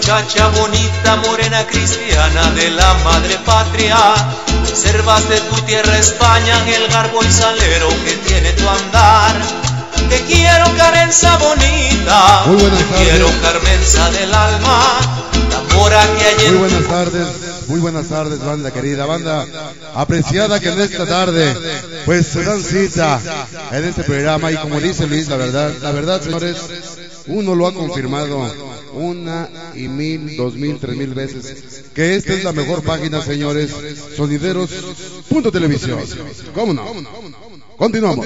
muchacha bonita, morena cristiana de la madre patria, conservas de tu tierra España el garbo y salero que tiene tu andar. Te quiero, Carenza bonita, te quiero, Carmenza del alma, la mora que hay en... Muy buenas tardes, banda querida, banda apreciada, que en esta tarde pues se dan cita en este programa. Y como dice Luis, la verdad, señores, uno lo ha confirmado 1, 1000, 2000, 3000 veces, que esta es la mejor página, señores, sonideros.televisión. ¿Cómo no? Continuamos.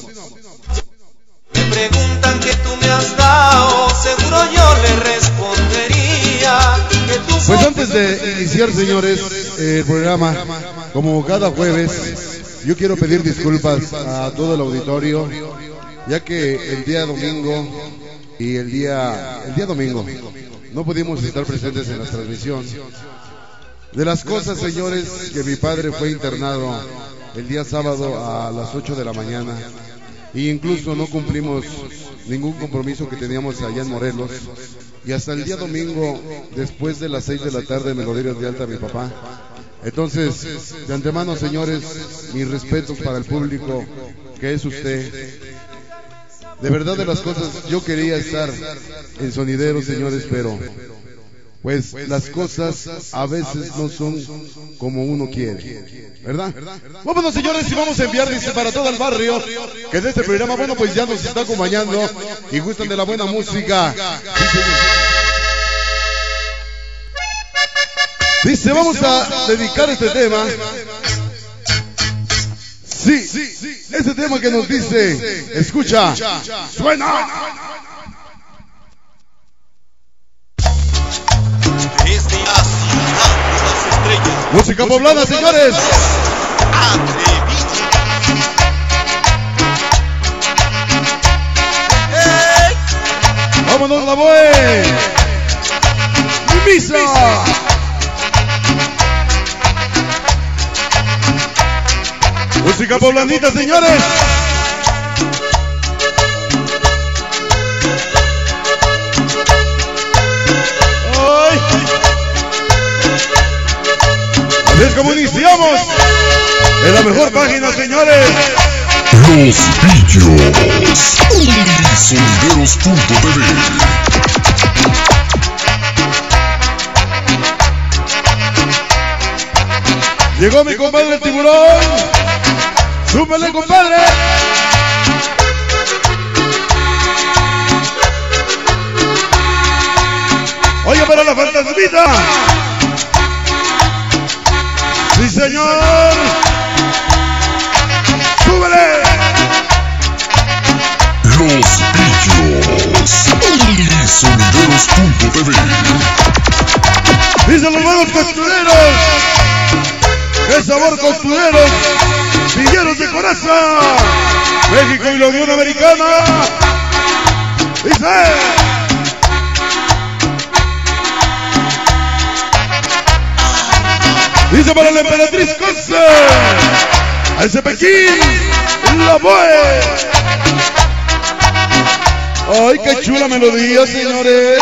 Me preguntan que tú me has dado, seguro yo le respondería que tú... Pues antes de iniciar, señores, el programa, como cada jueves, yo quiero pedir disculpas a todo el auditorio, ya que el día domingo y el día domingo no pudimos estar presentes en la transmisión. De las cosas, señores, que mi padre fue internado el día sábado a las 8 de la mañana, e incluso no cumplimos ningún compromiso que teníamos allá en Morelos, y hasta el día domingo después de las 6 de la tarde me lo dieron de alta a mi papá. Entonces, de antemano, señores, mis respetos para el público que es usted. De verdad, de las cosas, yo quería estar en Sonideros, señores, pero pues las cosas a veces no son como uno quiere, ¿verdad? Vámonos, señores, y vamos a enviar, dice, para todo el barrio que de este programa, bueno, pues ya nos está acompañando y gustan de la buena música. Dice, vamos a dedicar este tema. Sí, este tema que nos dice, escucha, suena. Desde la ciudad de las estrellas, Música poblana, señores. Atrevido. ¡Hey! Vámonos, la bue. Misa. Música poblanita, señores. ¡Ay! Así es como iniciamos en la mejor página, señores. Los Pillos. Sonideros.tv. Llegó mi compadre el tiburón. ¡Súmele, compadre! Oye, para la fantasmita. ¡Sí, señor! ¡Súbele! Los Pillos. Sonideros.tv. Dicen los buenos costureros. ¡Qué sabor, costureros! ¡Villeros de coraza! México y la Unión Americana. Dice. Dice para la emperatriz Conce. A ese Pekín. La Boe. Ay, qué chula melodía, señores.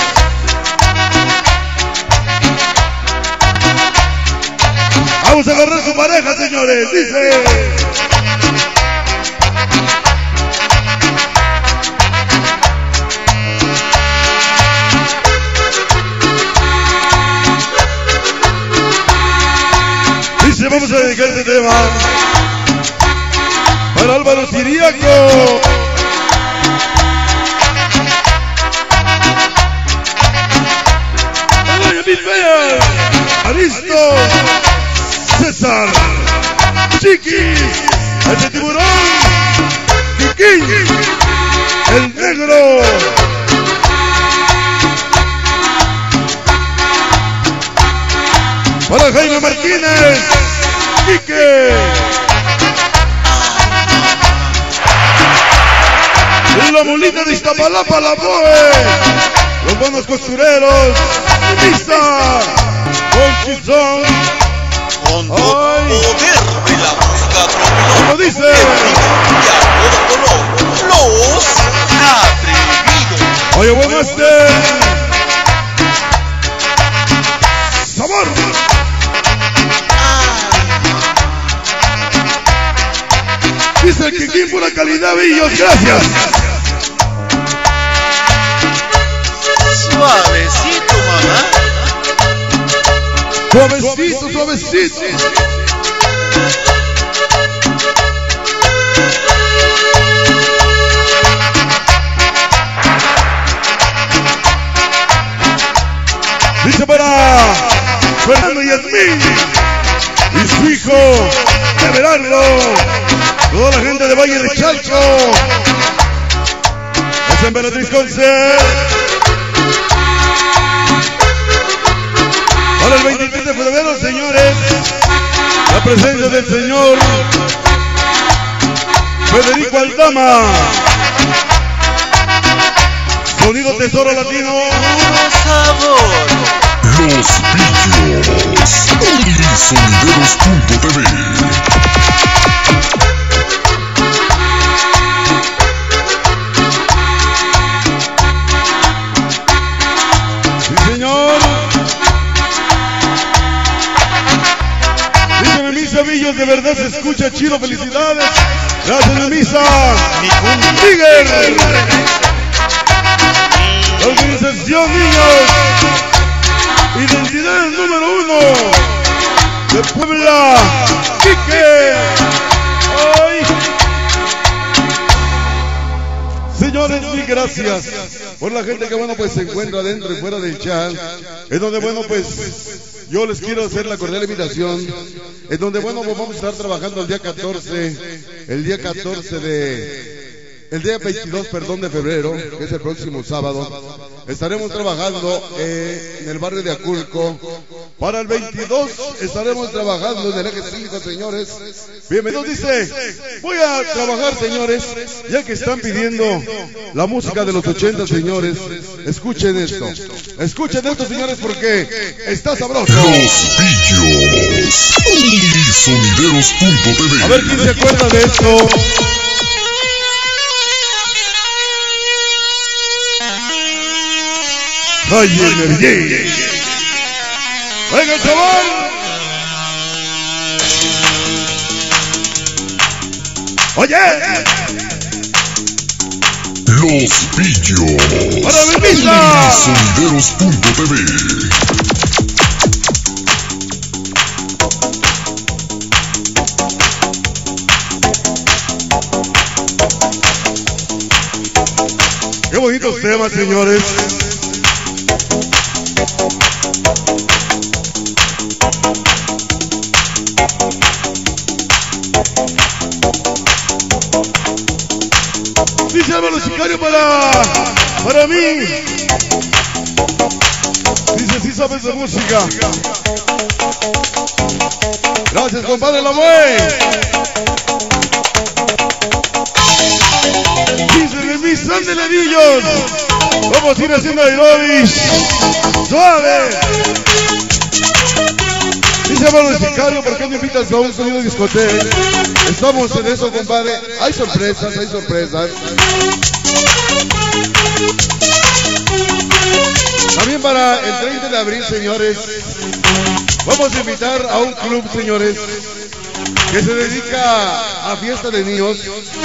Vamos a agarrar su pareja, señores. Dice. Dice, vamos a dedicar este tema para Álvaro Siriaco. Aristo, César, Chiqui, el tiburón, Kikín, el negro. Para Jaime Martínez, Quique. La mulita de Iztapalapa, la Boe. Los buenos costureros, Misa, Conchizón. Con todo el poder de la música tropical. Como dice. Y a todo color, los Atrevidos. Oye, bueno, es pura calidad, Villos. Gracias. Suavecito, mamá. Suavecito, suavecito. Dice para Fernando Yasmín y su hijo Everardo, toda la gente de Valle de Chalco, es Emperatriz Concert. Para el 23 de febrero, señores, la presencia del señor Federico Aldama, sonido Tesoro Latino. Sabor. Los Pillos. Sonideros.tv. Sí, señor. Dice Memisa Villos, de verdad se escucha chido, felicidades. Gracias, Memisa. Miguel. La organización, niños. Identidad número 1 de Puebla, Quique. ¡Ay! Señores, mil gracias por la gente que, bueno, pues se encuentra dentro y fuera del chat. En donde, bueno, pues yo les quiero hacer la cordial invitación. En donde, bueno, pues vamos a estar trabajando el día 22, perdón, de febrero, que es el próximo sábado. Estaremos trabajando en el barrio de Aculco. Para el 22 estaremos trabajando en el eje 5, señores. Bienvenidos, dice. Voy a trabajar, señores, ya que están pidiendo la música de los 80, señores. Escuchen esto. Escuchen esto, señores, porque está sabroso. Los Pillos. Sonideros.tv. A ver quién se acuerda de esto. ¡Ay, energía! ¡Venga, chaval! ¡Oye! Los Pillos. ¡Para mi misa! Sonideros.tv. ¡Qué bonitos temas, señores! Dice Álvaro Sicario para mí. Dice, sí sabes de música. Gracias, compadre La Mue. Dice de mis sandeladillos. Vamos a ir haciendo aeróbics. Suave. Dice Álvaro Sicario, ¿por qué no invitas a un sonido discoteca? Estamos en eso, compadre. Hay sorpresas, hay sorpresas. También para el 30 de abril, señores, vamos a invitar a un club, señores, que se dedica a fiesta de niños.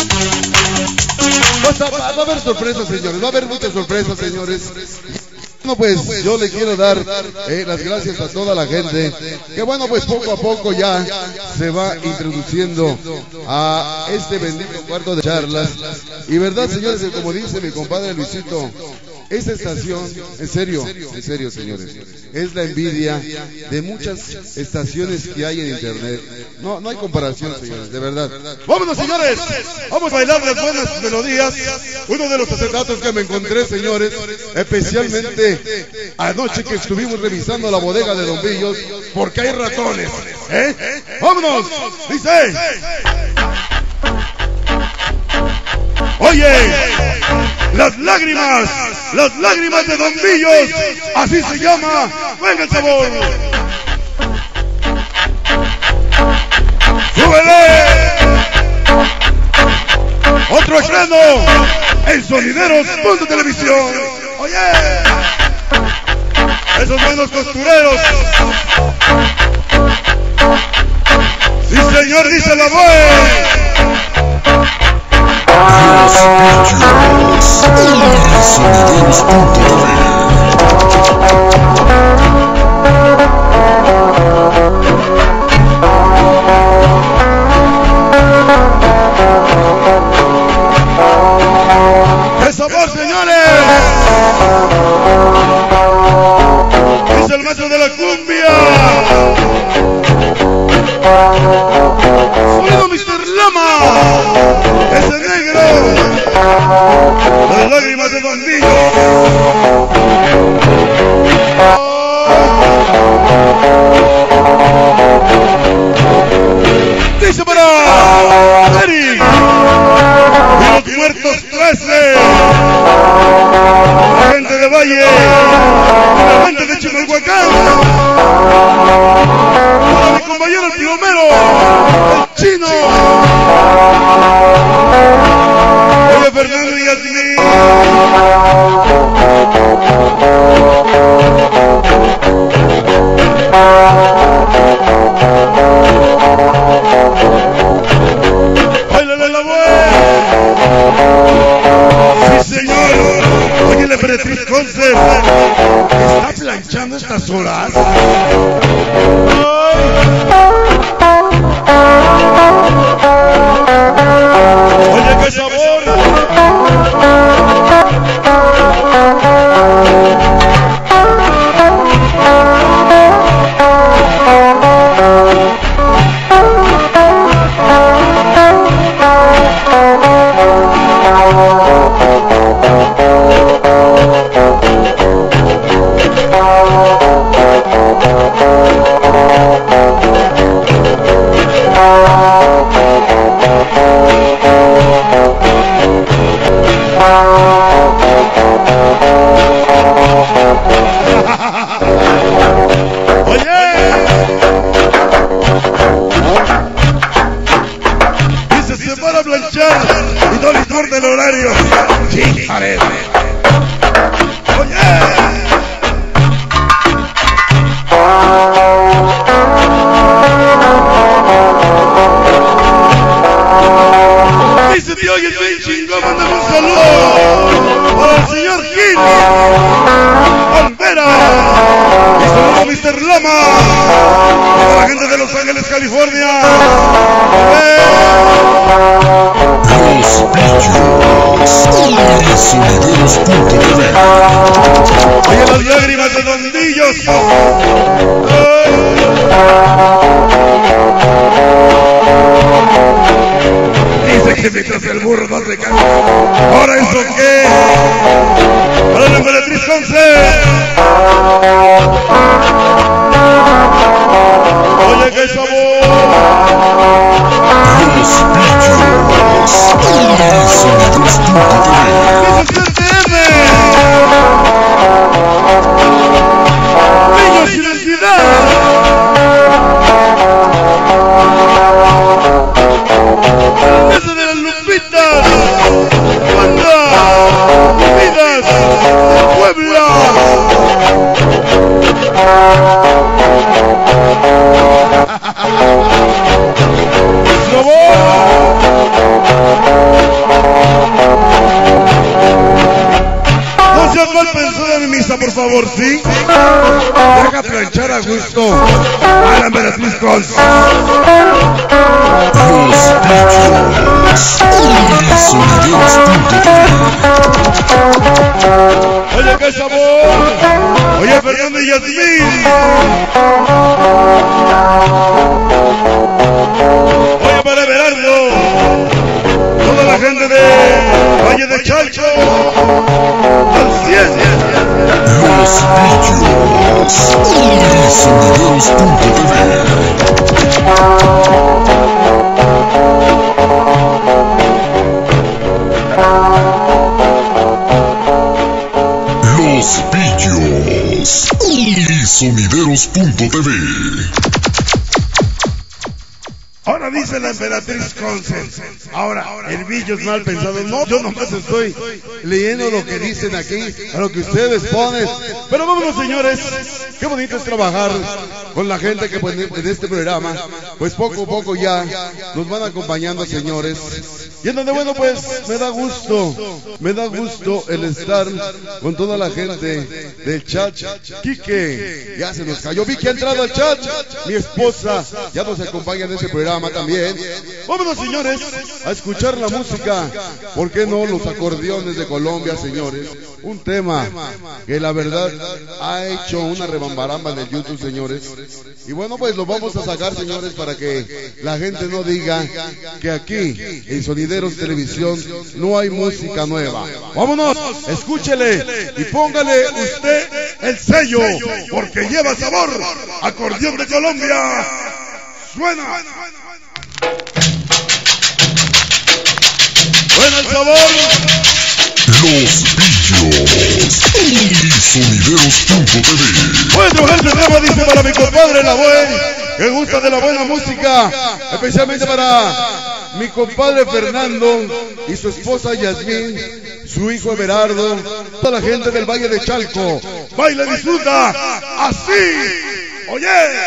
Va a haber sorpresas, señores. Va a haber muchas sorpresas, señores. Bueno, pues yo le quiero dar las gracias a toda la gente que, bueno, pues poco a poco ya se va introduciendo a este bendito cuarto de charlas. Y verdad, señores, como dice mi compadre Luisito, esta estación, en serio, señores, es la envidia de muchas estaciones que hay en internet. No hay comparación, señores, de verdad. ¡Vámonos, señores! Vamos a bailar las buenas melodías. Uno de los acetatos que me encontré, señores, especialmente anoche que estuvimos revisando la bodega de Don Villos, porque hay ratones, ¿eh? ¡Vámonos! Dice. Oye, las lágrimas de Don Villos, así se llama. Venga el sabor. ¡Súbele! Otro estreno en Sonideros.televisión. Oye, esos buenos costureros. Sí, señor, dice la voz. ¡Qué sabor, señores! Es el maestro de la cumbia. Sonido Mr. Lama. Ese negro. Las lágrimas de Bandillo. Dice para Eric y los muertos 13, la gente de Valle, la gente de Chimalhuacán, para mi compañero el plomero, el chino, oye Fernando y Yasmín. ¡Báilale la buena! ¡Sí, señor! Oye, la Emperatriz Concert está planchando estas horas. ¡Ay! ¡Oye, qué sabor! Y no le importa el horario. Sí, haré. Oye. Dice tío, oye, bien chingón, mándame un saludo para el señor Gil Olvera. Y saludo a Mr. Lama. Y a la gente de Los Ángeles, California. Oye, las lágrimas de Bandillos. Dice que mientras el burro no se cae. ¿Ahora eso qué? Para la Emperatriz Concert. Oye, qué sabor. Niños sin identidad. Eso de las Lupitas. Banda. Vidas. Puebla. No seas mal pensada, mi misa, por favor, ¿sí? Deja planchar a gusto a la Emperatriz Concert. Oye, qué sabor. Oye, Fernando y Yasmín. Oye, para Berardo. Toda la gente de Valle de Chalco. Al 100. Los Pillos. Sonideros.tv. Los Pillos y Sonideros.tv. Ahora dice la Emperatriz Concert. Ahora, el Villo es mal pensado. No, yo nomás estoy leyendo lo que dicen aquí, a lo que ustedes ponen. Pero vámonos, señores. Qué bonito es trabajar con la gente que en este programa, pues poco a poco ya nos van acompañando, señores. Y en donde, bueno, pues me da gusto el estar con toda la gente del chat. Quique, ya se nos cayó. Vicky ha entrado al chat. Mi esposa ya nos acompaña en ese programa también. Vámonos, señores, a escuchar la música. ¿Por qué no? Los acordeones de Colombia, señores. Un tema que la verdad ha hecho una rebambaramba en el YouTube, señores. Y bueno, pues lo vamos a sacar, señores, para que la gente no diga que aquí en Sonideros Televisión no hay música nueva. Vámonos, escúchele y póngale usted el sello, porque lleva sabor. Acordeón de Colombia. Suena. Suena el sabor. Los Pillos y Sonideros.tv. Bueno, este tema dice para mi compadre La Buen, que gusta de la buena música, especialmente para mi compadre Fernando y su esposa Yasmín, su hijo Everardo, toda la gente del Valle de Chalco. Baila y disfruta así. Oye.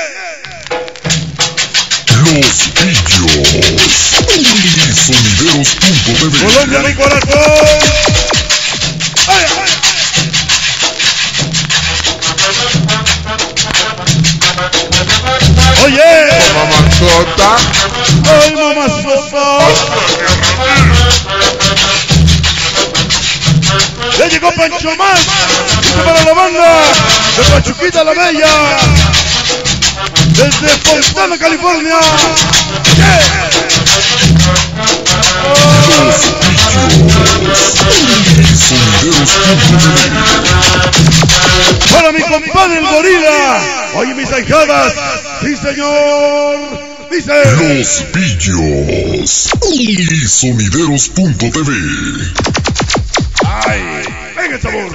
Los Pillos y Sonideros.tv. Colombia, mi corazón. ¡Ay, ay! Oye, Mamazota. ay, mamazota. Ya llegó Pancho Más, dice para la banda de Pachuquita la Bella, desde Fontana, California. Yeah. Los Pillos y Sonideros.tv. Para mi compadre el Gorila. Oye, mis ahijadas. Sí, señor. Dice. Los Pillos y Sonideros.tv. Ay, venga el sabor.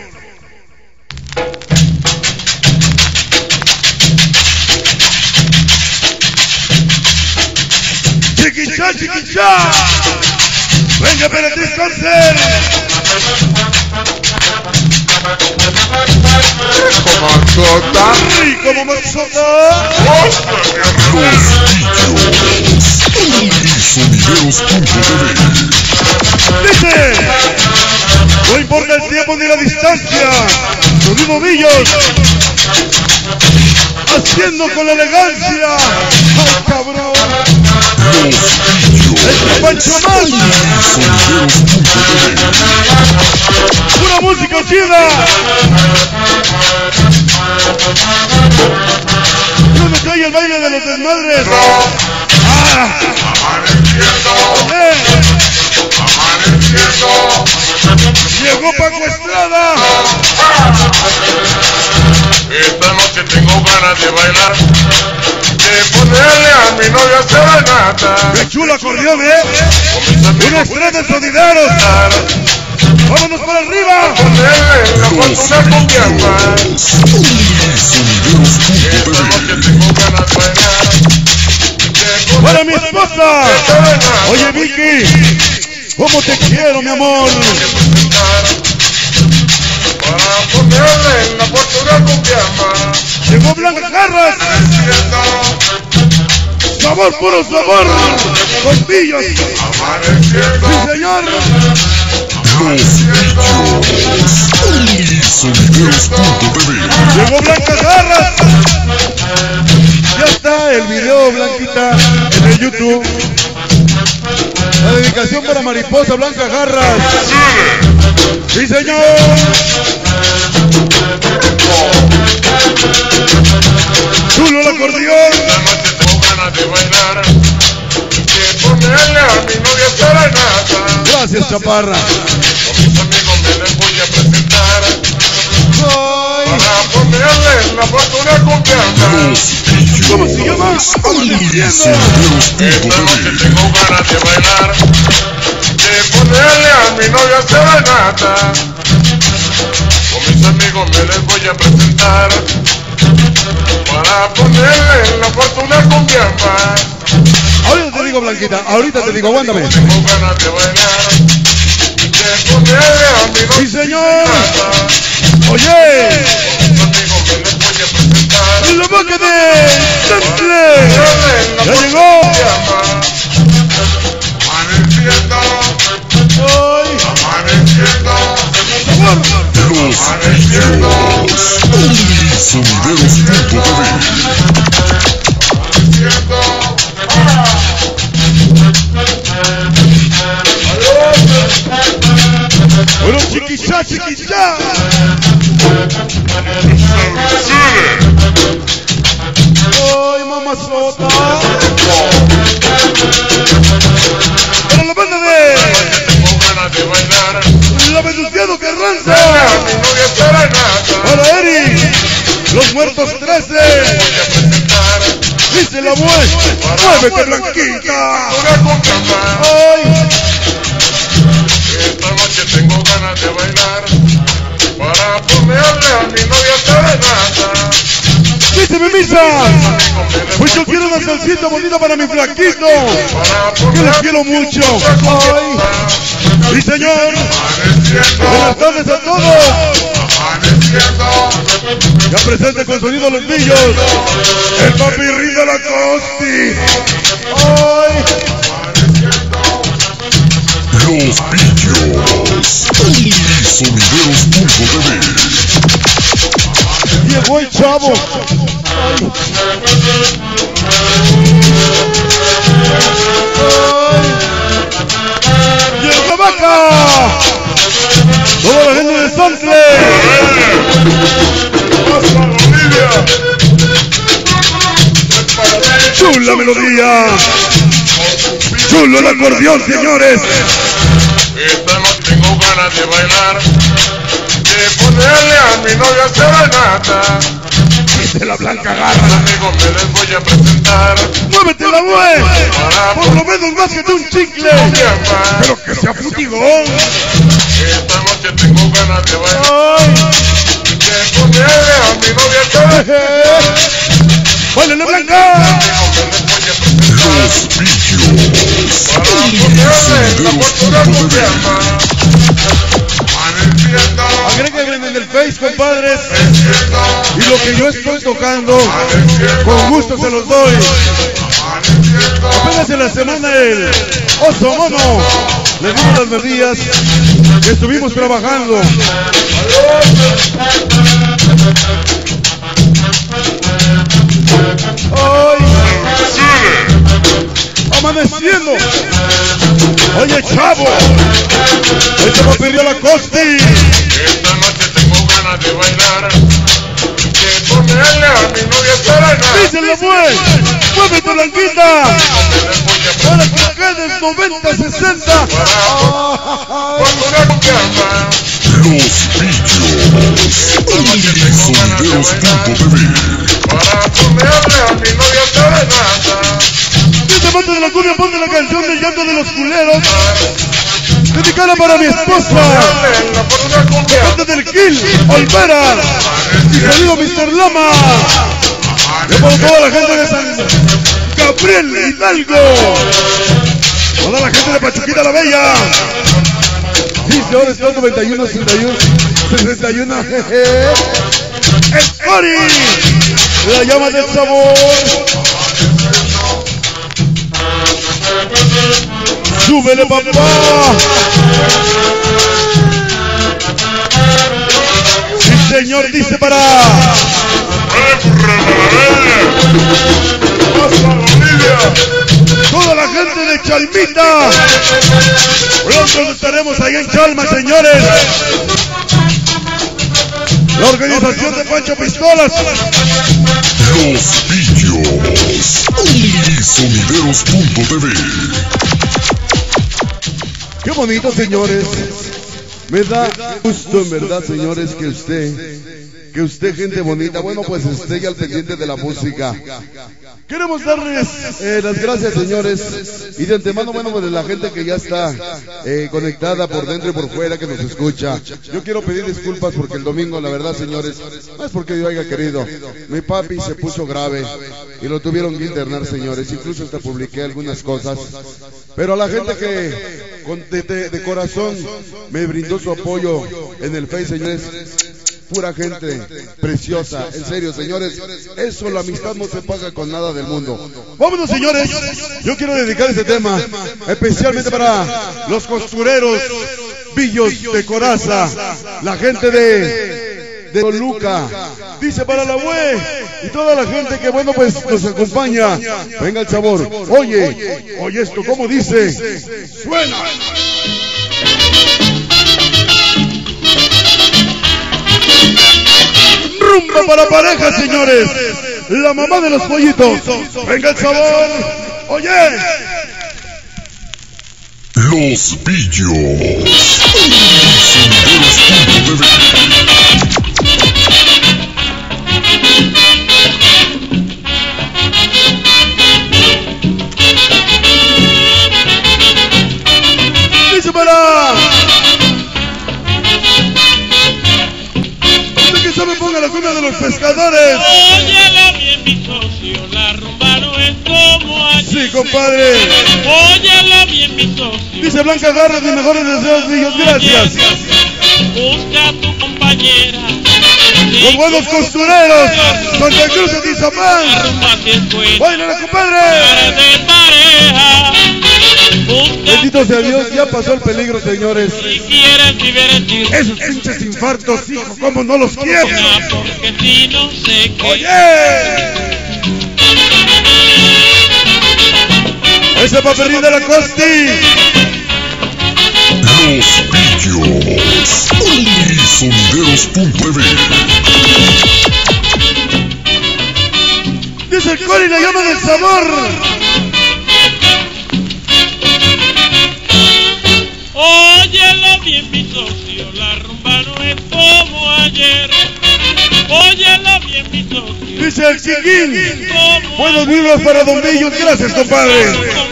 Chiquichá, chiquichá. Venga, Emperatriz Cáncer. Mamazota. Rico, mamazota. Los Pillos y Sonideros.tv. Dice, no importa el tiempo ni la distancia, los mismos millos, haciendo con la elegancia. ¡Ay, cabrón! Los Pillos ¡El Pancho Más! y Sonideros.tv. ¡Pura música chida! ¡No me cae el baile de los desmadres! ¡Ah! Llegó Paco Estrada. Esta noche tengo ganas de bailar, de ponerle a mi novia serenata. ¡Qué chulo acordeón, Con mis amigos ¡una estrella de sonideros! ¡Vámonos para arriba! ponerle la fortuna con mi alma. Esta noche tengo ganas de bailar. ¡Para mi esposa! Oye, Vicky, ¿cómo te quiero, mi amor? Para ponerle la fortuna con mi alma. Llegó Blanca Jarras, sabor, puro sabor, costillas. Amaneciendo. ¡Sí, señor! Los Pillos y Sonideros.tv. Llegó Blanca Jarras. Ya está el video, Blanquita, en el YouTube. La dedicación para Mariposa Blanca Jarras. ¡Sí, señor! ¡Chulo el acordeón! Esta noche tengo ganas de bailar, de ponerle a mi novia serenata. Gracias, Chaparra. Con mis amigos me les voy a presentar, Ay, para ponerle la fortuna con mi alma. Los Pillos ¿cómo se llama? y Esta noche Sonideros.tv. tengo ganas de bailar, de ponerle a mi novia serenata. Con mis amigos me les voy a presentar, para ponerle la fortuna con mi alma. ahorita te digo, Blanquita, ahorita te digo, aguántame. Tengo ganas de bailar, de ponerle a mi novia ¡Sí, señor! serenata. Oye, Con mis amigos me les voy a presentar, en la boca de Temple. ponerle la Ya fortuna llegó. con mi alma. Amaneciendo. Sonideros.tv. Bueno, chiquillá, chiquillá. Ay, mamazota. Para la banda de La Venustiano Carranza. Para Eri, Los Muertos 13. Dice la muévete blanquita. Ay. Esta noche tengo ganas de bailar para ponerle a mi novia serenata. Dice mi misa, pues yo quiero una salsita bonita para mi flaquito, que los quiero mucho. Ay, sí señor, buenas tardes a todos. Ya presente con sonido Los Pillos, el papirrín de la Costi. Ay, Los Pillos. Sonideros.tv. llegó el chavo. Ay. Ay. Llegó la vaca. Toda la gente de Santle. Chula melodía. Chulo el acordeón, señores. Esta noche tengo ganas de bailar, de ponerle a mi novia serenata. Dice la Blanca Garra. Amigos, me les voy a presentar. Muévete la güey. Por lo menos más que un chicle. Pero que sea frutigón. Esta noche tengo ganas de bailar, Ay. de ponerle a mi novia serenata. ¡Vale la Blanca! Los Pillos. Para ponerle la postura confianza. Agréguenme en el Face, compadres. Y lo que yo estoy tocando, con gusto se los doy. Apenas en la semana el Oso Mono le dimos las medidas que estuvimos trabajando. Ay, amaneciendo. Oye, chavo, este va a pedir a la Costi. Esta noche tengo ganas de bailar, de ponerle a mi novia serenata. Díselo, pues, muévete, blanquita. Para que quedes 90-60. Postura confianza. Los Pillos. Sonideros.tv. Para ponerle a mi novia serenata. Dice parte de la cumbia, ponte la canción del llanto de los culeros. Dedicada para mi esposa. La postura confianza. Parte del Gil, Olvera. Y sonido Mr. Lama. Y por toda la gente de San Gabriel Hidalgo. Toda la gente de Pachuquita la Bella. Sí, ahora está 91, 61, 61. ¡Escori! La llama del sabor. ¡Súbele, papá! Sí, señor, dice para... Toda la gente de Chalmita. Pronto estaremos ahí en Chalma, señores. La organización de Pancho Pistolas. Los Pillos. Sonideros.tv. Qué bonito, señores. Me da gusto, en verdad, señores, que usted, gente bonita, bueno, pues esté ya al pendiente de la música. Queremos darles las gracias, señores, y de antemano, bueno, pues la gente que ya está conectada por dentro y por fuera, que nos escucha. Yo quiero pedir disculpas porque el domingo, la verdad, señores, no es porque yo haya querido. Mi papi se puso grave y lo tuvieron que internar, señores. Incluso hasta publiqué algunas cosas. Pero a la gente que de corazón me brindó su apoyo en el Face, señores, pura gente preciosa, en serio, señores, eso, la amistad no se paga con nada del mundo. Vámonos, señores, yo quiero dedicar este tema especialmente para los costureros Villos de Coraza, la gente de de Toluca. Dice para la web y toda la gente que bueno pues nos acompaña. Venga el sabor. Oye esto, ¿cómo dice? Suena. Rumba para pareja, señores. La mamá de los pollitos. Venga el sabor. Oye. Los Pillos. Dice para. ¿Usted que sabe? Ponga la cumbia de los pescadores. Óyela bien, mi socio, la rumba no es como ayer. Sí, compadre. Óyela bien, mi socio. Dice Blanca Garras, mis mejores deseos, hijos, gracias. Busca a tu compañera. Los buenos costureros, Santa Cruz de Tizapán. La rumba sí es buena. ¡Báilale, compadre! De pareja. Busca Bendito sea Dios, ya pasó el peligro, señores. si quieres divertir. Esos pinches infartos, hijo, ¿cómo no los quiero? Porque si no sé qué. ¡Oye! Ese papelín de la Costi. Los Pillos. Sonideros.tv. Dice el Cori, la llama del sabor. Óyela bien, mi socio, la rumba no es como ayer. Óyela bien, mi socio. Dice el Chiquín. Buenos libros para Don Billos, gracias, compadre.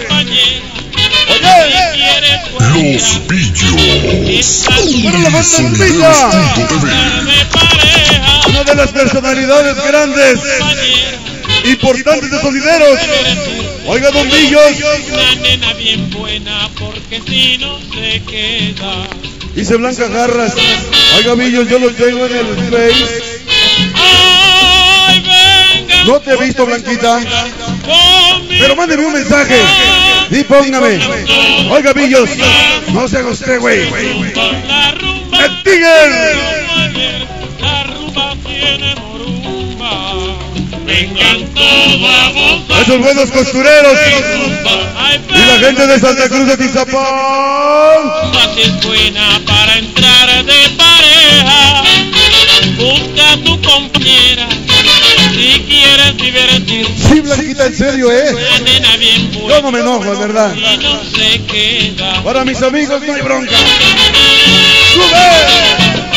Oye. Los Pillos. Para la banda Sonideros.tv. Una de las personalidades grandes, importantes de Sonideros. Oiga, Don Billos. Una nena bien buena porque si no se queda. Dice Blanca Garras. Oiga, Billos, yo lo tengo en el Face. Ay, venga. No te he visto, Blanquita. Conmigo. Pero mándeme un mensaje. Y póngame. Oiga, Billos. No se haga usted, güey. La rumba. ¡El Tiger! La rumba tiene morumba. Vengan todos a gozar. Esos buenos costureros. Ay, Y la gente de Santa Cruz de Tizapán. rumba si es buena para entrar de pareja. Busca a tu compañera si quieres divertir. Sí, Blanquita, en serio, Una nena bien buena. Yo no me enojo, es verdad. Y no se queda. Para mis amigos no hay bronca. ¡Sube!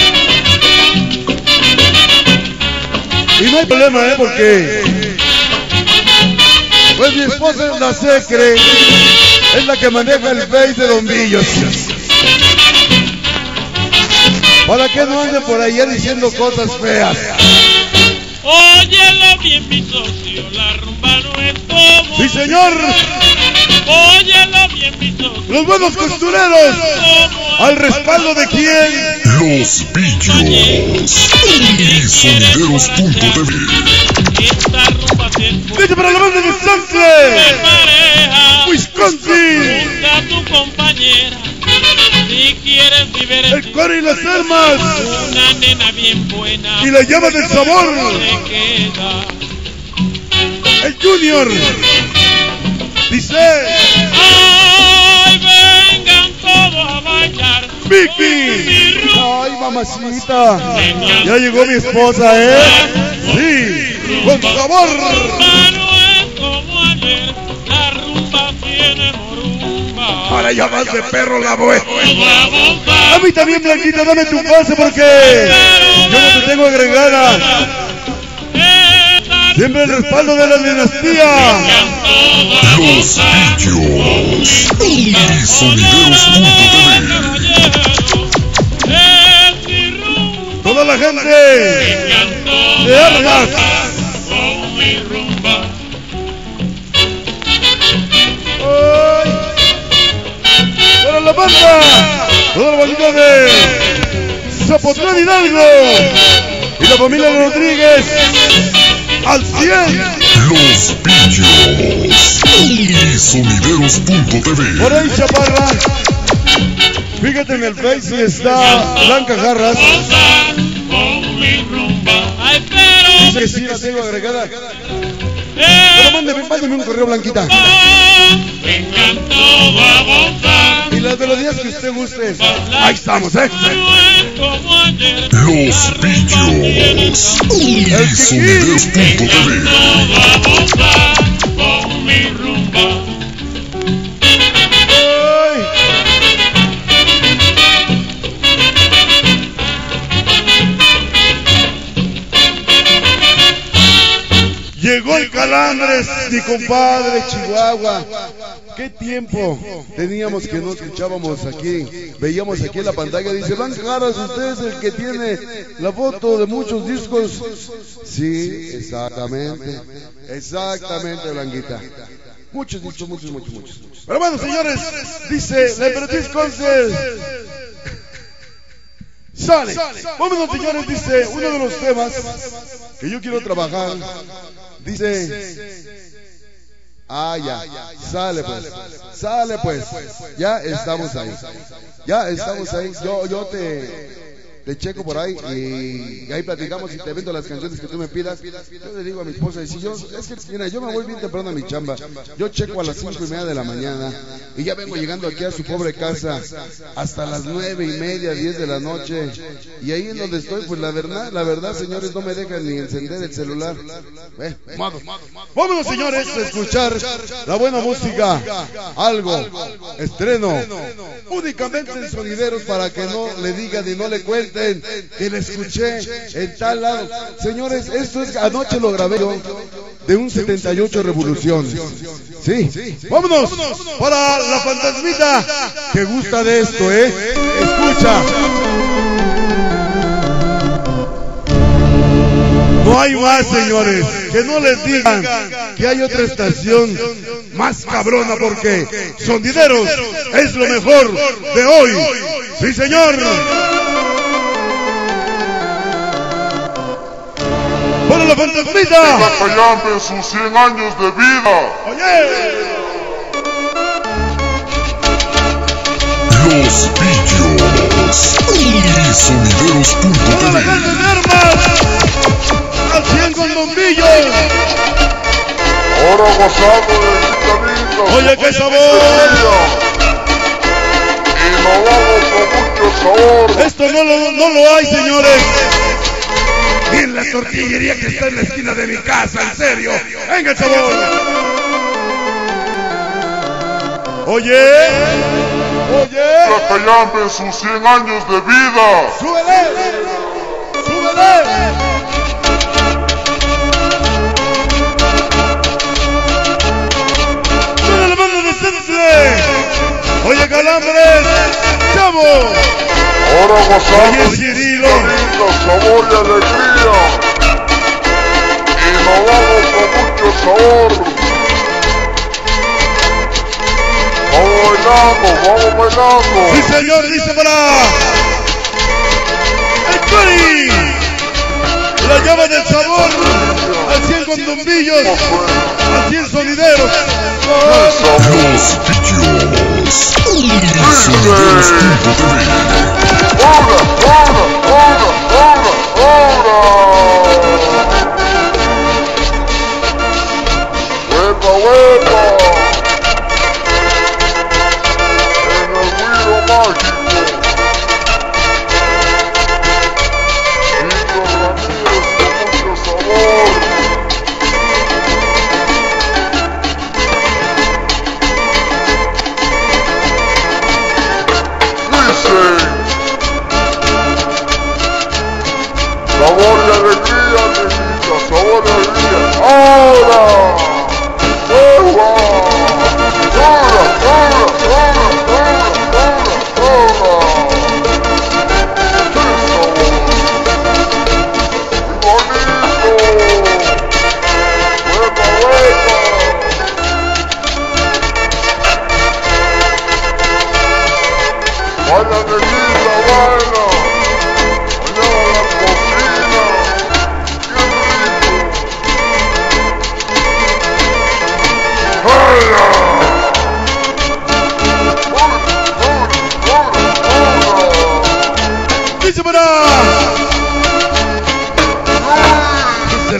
Y no hay problema, porque pues mi esposa es la secre, es la que maneja el Face de Don Billos. Para que no ande por allá diciendo cosas feas. Óyelo bien, mi socio, la rumba no es como. Sí, señor. Óyelo bien, mi socio. Los buenos costureros. ¿Al respaldo de quién? Los Pillos. Y Sonideros.tv. Esta rumba si es buena. Vete para la banda de De Stanley, pareja. Wisconsin. Busca a tu compañera si quieres divertir. El Cori y las armas. Una nena bien buena. Y la llama del sabor. Se queda. El Junior. Dice Ay, vengan todos a bailar. Vicky. Ay, mamacita. Ya llegó mi esposa, Sí, con sabor. Rumba no es como ayer. La rumba tiene morumba. Para llamas de perro la voy. Toda bomba. A mí también, Blanquita, dame tu pase porque yo no te tengo agregada. Siempre el respaldo de la dinastía. Los Pillos. Y Sonideros.tv. Toda la gente de Argas. Ay, para la banda, toda la bandita de Zapotlán Hidalgo y la familia Rodríguez al 100. Los Pillos. Y Sonideros.tv. Por ahí, chaparra. Fíjate en el Face y está Blanca Garras. con mi rumba. Ay, pero Dice que sí la tengo agregada. Pero mándeme un correo, Blanquita. vengan todos a gozar. Y las melodías que usted guste. Ahí estamos, No es como ayer. Los Pillos y Sonideros.tv. Todo a gozar con mi rumba. Llegó el Calambres, mi compadre, Chihuahua. ¿Qué tiempo teníamos que no escuchábamos aquí? Veíamos aquí en la pantalla, dice, Blanca Garas, usted es el que tiene la foto de muchos discos. Sí, exactamente, Blanquita. Muchos. Pero bueno, señores, dice la Emperatriz Concert. Sale. Vámonos, señores, dice uno de los temas que yo quiero trabajar. Dice, ya, sale pues, ya estamos ahí. Yo te checo por ahí y ahí platicamos y te vendo las canciones que tú me pidas. Yo le digo a mi esposa, y si yo, es que mira, yo me voy bien temprano a mi chamba, yo checo a las 5:30 de la mañana y ya vengo llegando aquí a su pobre casa hasta las 9:30, 10 de la noche, y ahí en donde estoy, pues la verdad, señores, no me dejan ni encender el celular. Vámonos, señores, a escuchar la buena música, algo, estreno, únicamente en Sonideros, para que no le digan y no le cuenten que le escuché en tal lado. Señores, esto es, anoche lo grabé yo, de un 78 revoluciones. Sí, vámonos para la fantasmita que gusta de esto, escucha. No hay más, señores, que no les digan que hay otra estación más cabrona, porque Sonideros es lo mejor de hoy. Sí, señor. ¡Para la fantasmita! Callambe en sus 100 años de vida. ¡Oye! Los Pillos y Sonideros.tv. ¡Para la gente de armas! ¡Al 100 con bombillos! Ahora gozando de vitaminas. ¡Oye, qué sabor! Y lo vamos con mucho sabor. Esto no lo hay, señores. Y en la tortillería que está en la esquina de mi casa, en serio. ¡Venga el sabor! Oye. La Callambe en sus 100 años de vida. ¡Súbele! ¡Mira la mano de Sense! ¡Oye, Calambres! ¡Chavo! Ahora gozando Oye, Cirilo. sabor y alegría. Y lo vamos con mucho sabor. Vamos bailando. ¡Sí, señor! Dice para el Cori. La llave del sabor. Al 100 con bombillos. Al 100 Sonideros. Los Pillos y Sonideros.tv. ¡Ahora! ¡Huepa! En el ruido mágico. Víctor Ramírez con mucho sabor. Dice: sabor y alegría, nenita, sabor y alegría. ¡Ahora!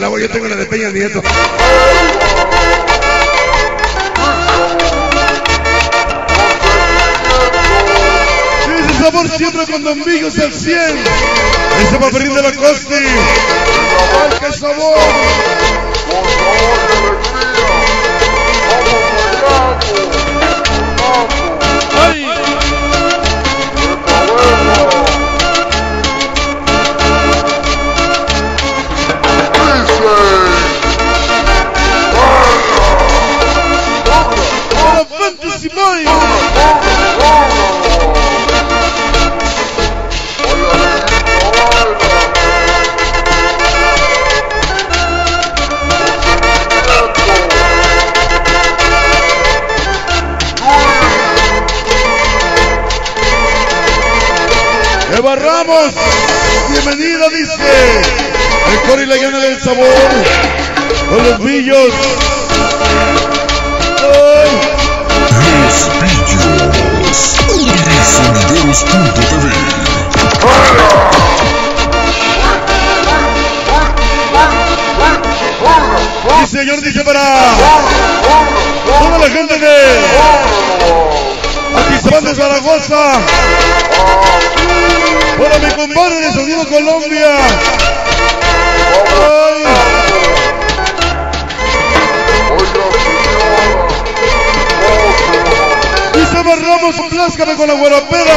la voz, yo tengo la de Peña Nieto. Ese sabor siempre con Don Villos al 100. Ese paperín de la Costi. ¡Ay, qué sabor! ¡Ay! ¡Para Fantasy Boy! Eva Ramos, bienvenida, dice el Cori la llana del sabor con los Villos. ¡Ay! Los Villos y Sonideros.tv. Sí, señor, dice para toda la gente de Atizapán de Zaragoza, para mi compadre de Sonido Colombia. ¡Ay! Dice Ramos, pláscame con la guarapera.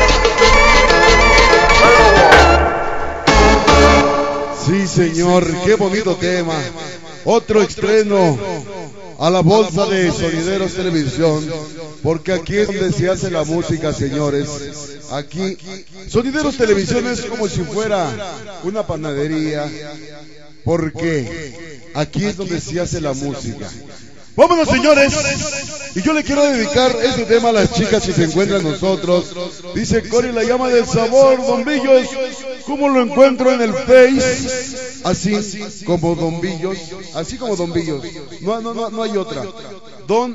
Sí, señor, qué bonito tema. Otro estreno a la bolsa de Sonideros Televisión, porque aquí es donde se hace la música, señores. Aquí, Sonideros Televisión es como si fuera una panadería, porque aquí es donde se hace la música. Vámonos, señores, y yo le quiero dedicar este tema a las chicas que se encuentran nosotros. Dice Cori la llama del sabor, Don Villos, ¿cómo lo encuentro en el Face? Así como Don Villos, así como Don Villos. No hay otra. Don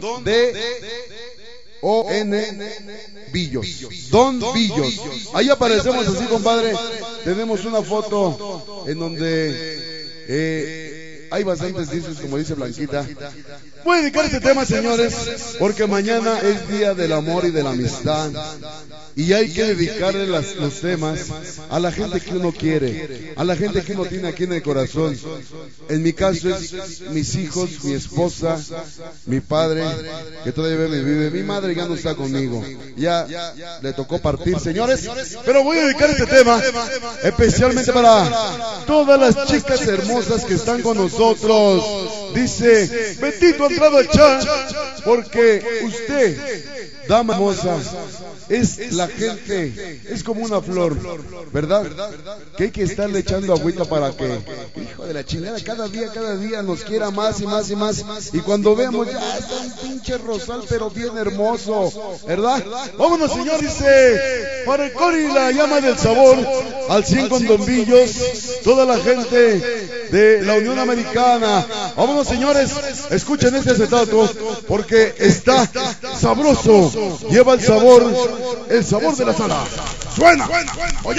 D-O-N Villos. Don Villos. Ahí aparecemos así, compadre. Tenemos una foto en donde hay bastantes discos, como dice Blanquita. Voy a dedicar este tema, señores, porque mañana es Día del Amor y de la Amistad, y hay que dedicarle los temas a la gente que uno quiere, a la gente que uno tiene aquí en el corazón. En mi caso es mis hijos, mi esposa, mi padre, que todavía vive. Mi madre ya no está conmigo, ya le tocó partir, señores. Pero voy a dedicar este tema especialmente para todas las chicas hermosas que están con nosotros. Dice Betito ha entrado al chat, porque usted, dama hermosa, es la gente, es como una flor, ¿verdad? Que hay que estarle echando agüita para que, hijo de la chingada, cada día nos quiera más y más y más. Y cuando veamos, ya está un pinche rosal, pero bien hermoso, ¿verdad? Vámonos, señor, dice, para el Cori la llama del sabor, al 100 con Don Villos, toda la gente de la Unión Americana. Vámonos, señores, escuchen este acetato, porque está sabroso, lleva el sabor de la sala. Suena, oye.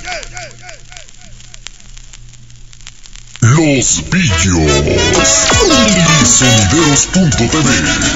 Los Villos y Sonideros.tv.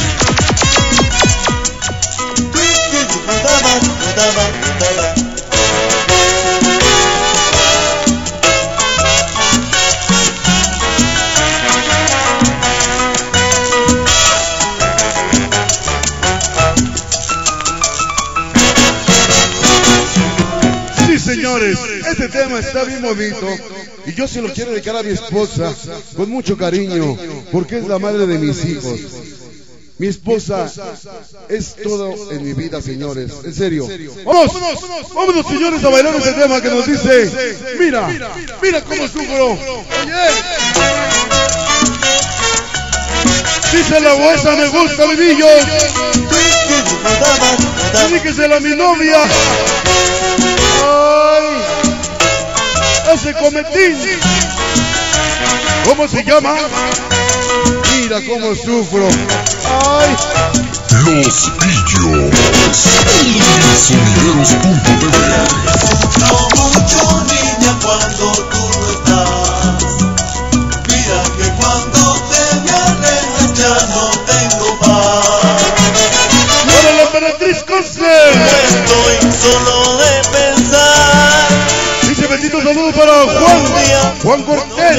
Señores, este tema está bien bonito y yo se lo quiero dedicar a mi esposa con mucho cariño, porque es la madre de mis hijos. Mi esposa es todo en mi vida, señores, en serio. Vámonos, señores, a bailar este tema que nos dice, mira cómo sufro. Oye, dice la huesa, me gusta mi niño. Dedíquesela a mi novia. Ay, ese cometín, ¿cómo se llama? Mira cómo sufro. Ay, Los Villos y Sonideros.tv. No mucho, niña, cuando tú estás. saludo para Juan Cortés,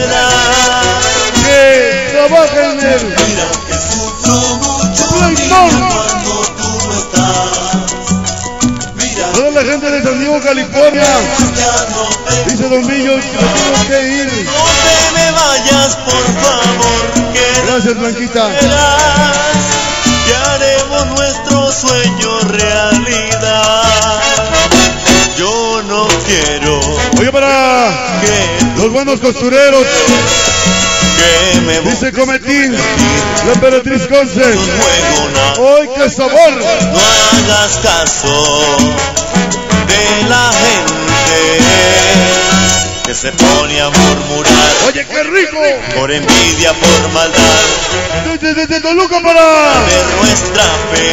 que trabaja en el Mira que sufro mucho Playmore. cuando tú no estás. Mira Toda la gente de San Diego, California. ya no te Dice Don Millo, que tengo que ir. No te me vayas, por favor, que Gracias, Blanquita. verás que haremos nuestro sueño realidad. Yo no quiero Oye, para que los buenos costureros, me dice Cometín, la Emperatriz Conce. juego ¡Ay, qué sabor! No hagas caso de la gente que se pone a murmurar ¡Oye, qué rico! por envidia, por maldad, Desde Toluca para ver nuestra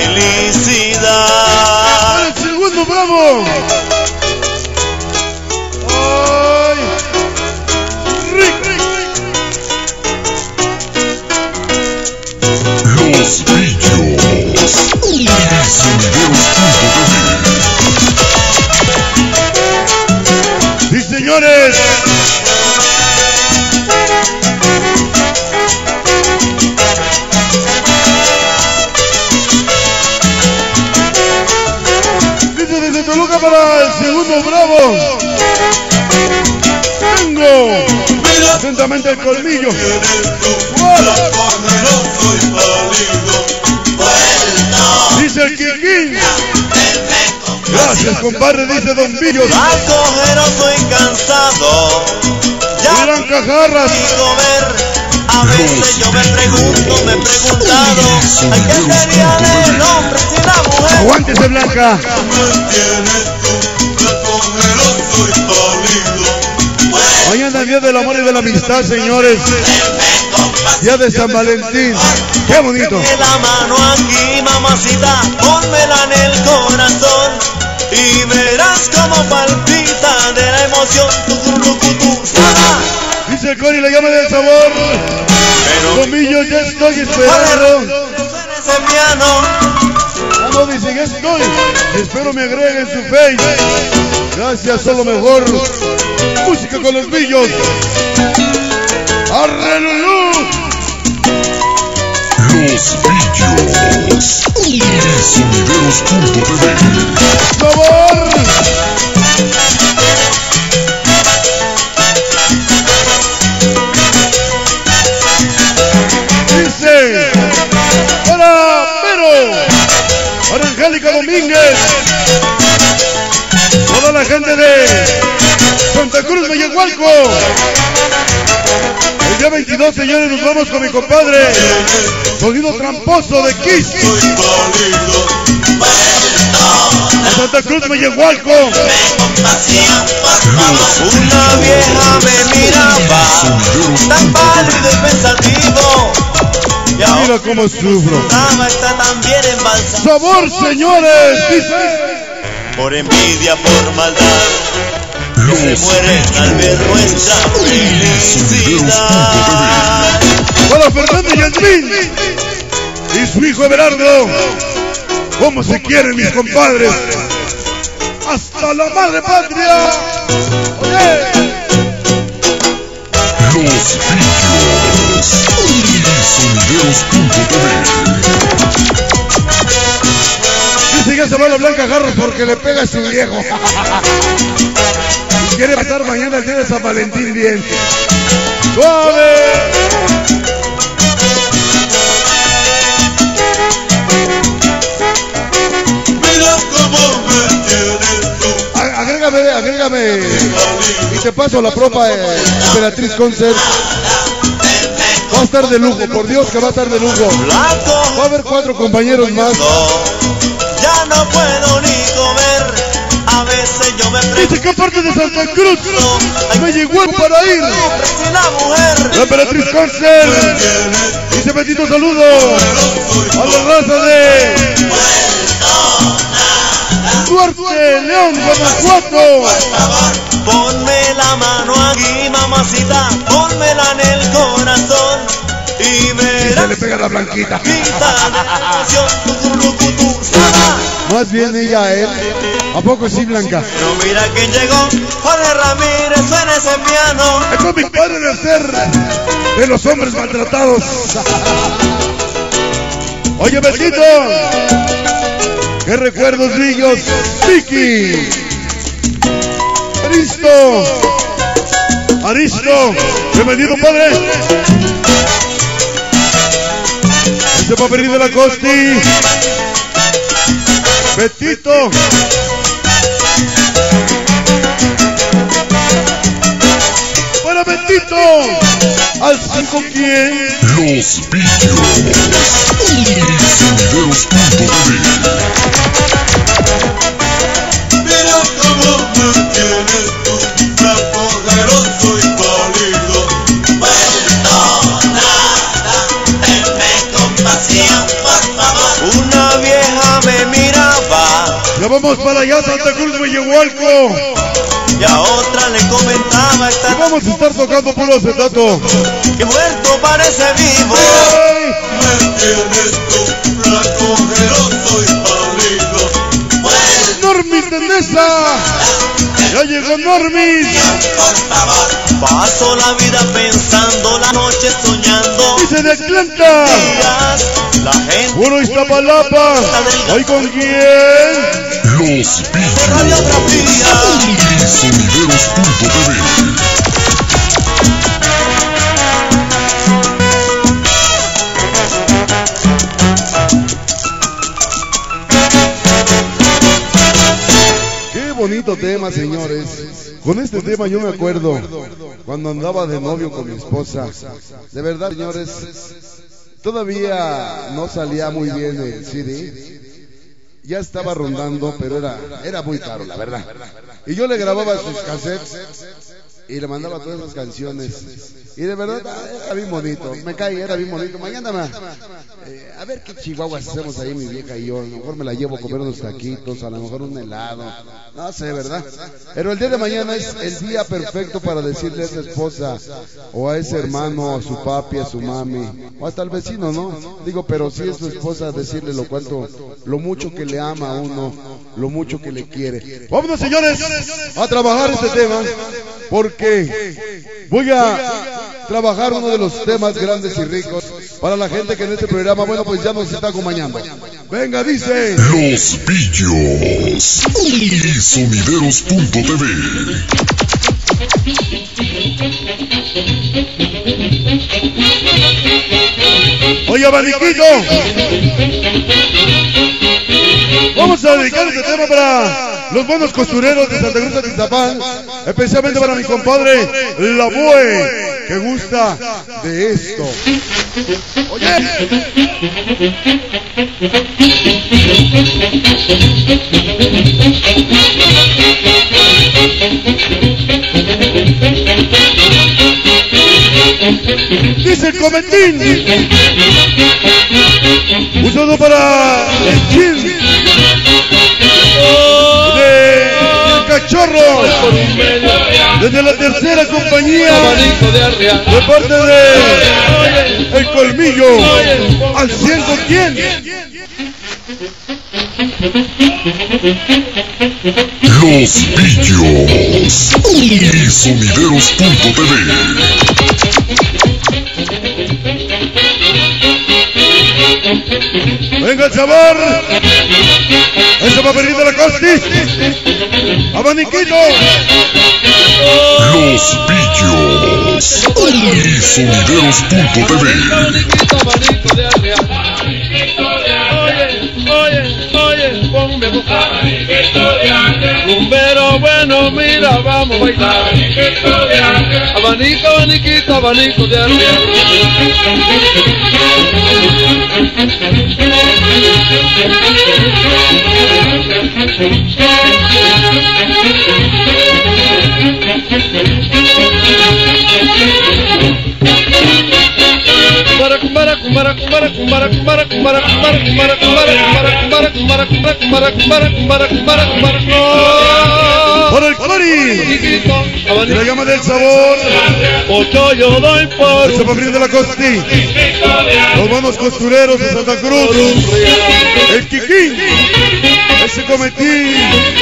felicidad. el segundo bravo. ¡Ay! ¡Rico! Los Pillos. Sonideros.tv. ¡Sí, señores! Dice desde Toluca para el segundo bravo. Tengo atentamente el colmillo. Dice el Kikín. Gracias, compadre, dice Don Villos. Pasajero, soy cansado, ya Miran Cajarras. quiero ver. A veces yo me he preguntado, ¿a qué sería el hombre sin la mujer? Aguántese, Blanca. Mañana es día del amor y de la amistad, señores. Día de San Valentín. Qué bonito. Ponme la mano aquí, mamacita, pónmela en el corazón y verás cómo palpita de la emoción. Dice el Cori, le llama del sabor. Tomillo, ya estoy esperando. Suena ese piano. Ah, no, dice, ya estoy. Y espero me agreguen su face. Gracias, son lo mejor. Música con los Villos. ¡Arrelulú! Los Pillos. Sonideros.tv. ¡Sabor! Dice para Pero, para Angélica Domínguez, toda la gente de Santa Cruz, Mayagualco. El día 22, señores, nos vamos con mi compadre Sonido Tramposo de Kiss a Santa Cruz, Mayagualco. Una vieja me miraba, tan pálido y pensativo, y ahora Mira cómo sufro. está tan bien embalsamada. Sabor, señores, dice. Por envidia, por maldad, Los se mueren al ver nuestra felicidad. Para Fernando Yasmín y su hijo Everardo. ¿Cómo se quieren mis compadres? ¡Hasta la madre patria! ¡Oye! Los Pillos. Sonideros.tv. Dice que se va a la Blanca Jarros porque le pega a su viejo. Y quiere pasar mañana el día de San Valentín bien. ¡Suave! Agrégame y te paso la propa Emperatriz Concert. Va a estar de lujo, por Dios que va a estar de lujo. Va a haber 4 compañeros más. Ya no puedo ni comer, a veces yo me Dice que parte de Santa Cruz me llegó para ir. sin la mujer. La Emperatriz Concert. Dice bendito saludo a la raza de Duarte, León, Guanajuato. Ponme la mano aquí, mamacita, pónmela en el corazón y Y se verás le pega la Blanquita. pinta de emoción. Más bien ella a él. ¿A poco sí, Blanca? No mira quién llegó, Jorge Ramírez suena ese piano. Es con mi padre de ser de los hombres maltratados. Oye, Betito, qué recuerdos niños. Vicky, Aristo, bienvenido, padre. Este papel de la Costi, Betito. Para Betito, al 5 quién. Los Pillos Mira cómo me tienes tú, flaco, poderoso y pálido. Vuelto nada, tenme compasión, por favor. Una vieja me miraba Ya vamos para allá, Santa Cruz, Huehualco. y a otra le comentaba Y esta vamos a estar tocando puro acetato. que muerto parece vivo. ¡Ay! Me tienes tú, flaco, poderoso y pálido. ¡Normis Tendesa! ¡Ya llegó Normis! Por favor. Paso la vida pensando, la noche soñando. ¡Dice de Atlanta! La gente ¡Puro Iztapalapa! ¿Hoy con quién? Los Pillos radiografía. y Sonideros.tv. ¡Qué bonito tema, señores! Con este tema yo me acuerdo cuando andaba de novio con mi esposa. De verdad, señores, todavía no salía muy bien el CD. Ya estaba rondando, pero era muy caro, la verdad. Y yo le grababa sus cassettes y le mandaba todas esas canciones. Y de verdad, era bien bonito. Me cae, era bien bonito. Mañana a ver qué chihuahuas hacemos ahí, mi vieja y yo. A lo mejor me la llevo a comer unos taquitos, a lo mejor un helado. No sé, ¿verdad? Pero el día de mañana es el día perfecto para decirle a esa esposa, o a ese hermano, a su papi, a su mami, o hasta al vecino, ¿no? Digo, pero si es su esposa, decirle lo mucho que le ama a uno, lo mucho que le quiere. Vámonos, señores, a trabajar este tema, porque voy a trabajar uno de los temas grandes y ricos para la gente que en este programa, bueno, pues ya nos está acompañando. Venga, dice Los Pillos y Sonideros.tv. Oye, abaniquito, vamos a dedicar este tema para los buenos costureros de Santa Cruz de Tizapán, especialmente para mi compadre La Bue, que gusta de esto. Oye, dice el Comentín, un saludo para el Chin de El Cachorro, desde la tercera compañía, de parte de El Colmillo, al 100 con quién. Los Pillos y Sonideros.tv. Venga, chaval, ese papelito de la Costi, abaniquito. Los Pillos y Sonideros.tv. Oye, ponme a buscar. Rumbero bueno, mira, vamos a bailar. Abanico, abaniquito, abanico de arriba. Por el Cori, De la llama del sabor. Ocho yo doy por El Chapafrín de la Costi. Los buenos costureros de Santa Cruz. El Kikín. Ese cometí.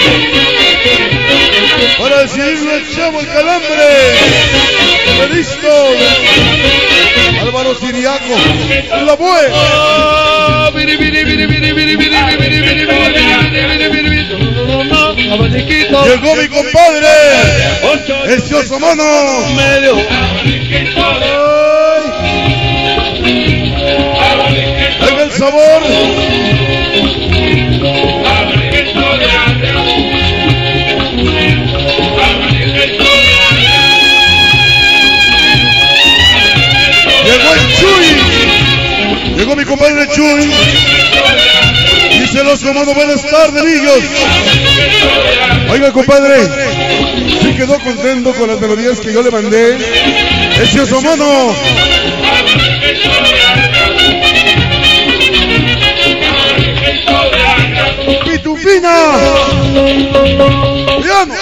Para decidirlo el Chavo, el Calambre. Listo. Álvaro Siriaco. La Bue. Llegó mi compadre. El Cioso Mono. Venga el sabor. Llegó el Chuy. Llegó mi compadre Chuy. Dice los comandos, buenas tardes, niños. Oiga, compadre, sí quedó contento con las melodías que yo le mandé. El Cioso Mono. Pitufina. Piano.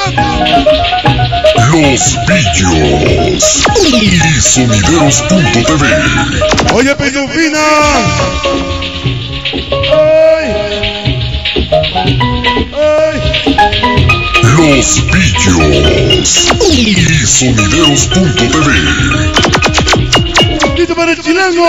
Los Pillos y Sonideros.tv. Oye, Pitufina. Ay. Ay. Los Pillos y Sonideros.tv. Listo para el chilango.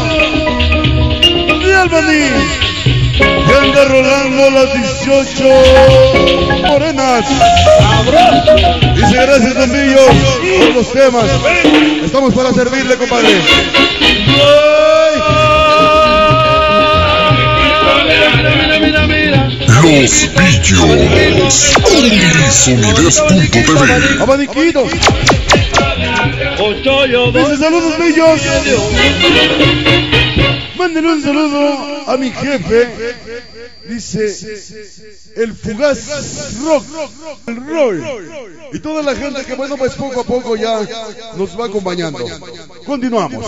Y Albany. Y anda rolando las 18 morenas. Dice gracias, Don Millo, por los temas. Estamos para servirle, compadre. Los Pillos y Sonideros.tv. Abaniquito. Dice saludos, Millos. Mándenle un saludo a mi jefe. Dice el Fugaz Rock, el Roy. Y toda la gente que, bueno, pues poco a poco ya nos va acompañando. Continuamos.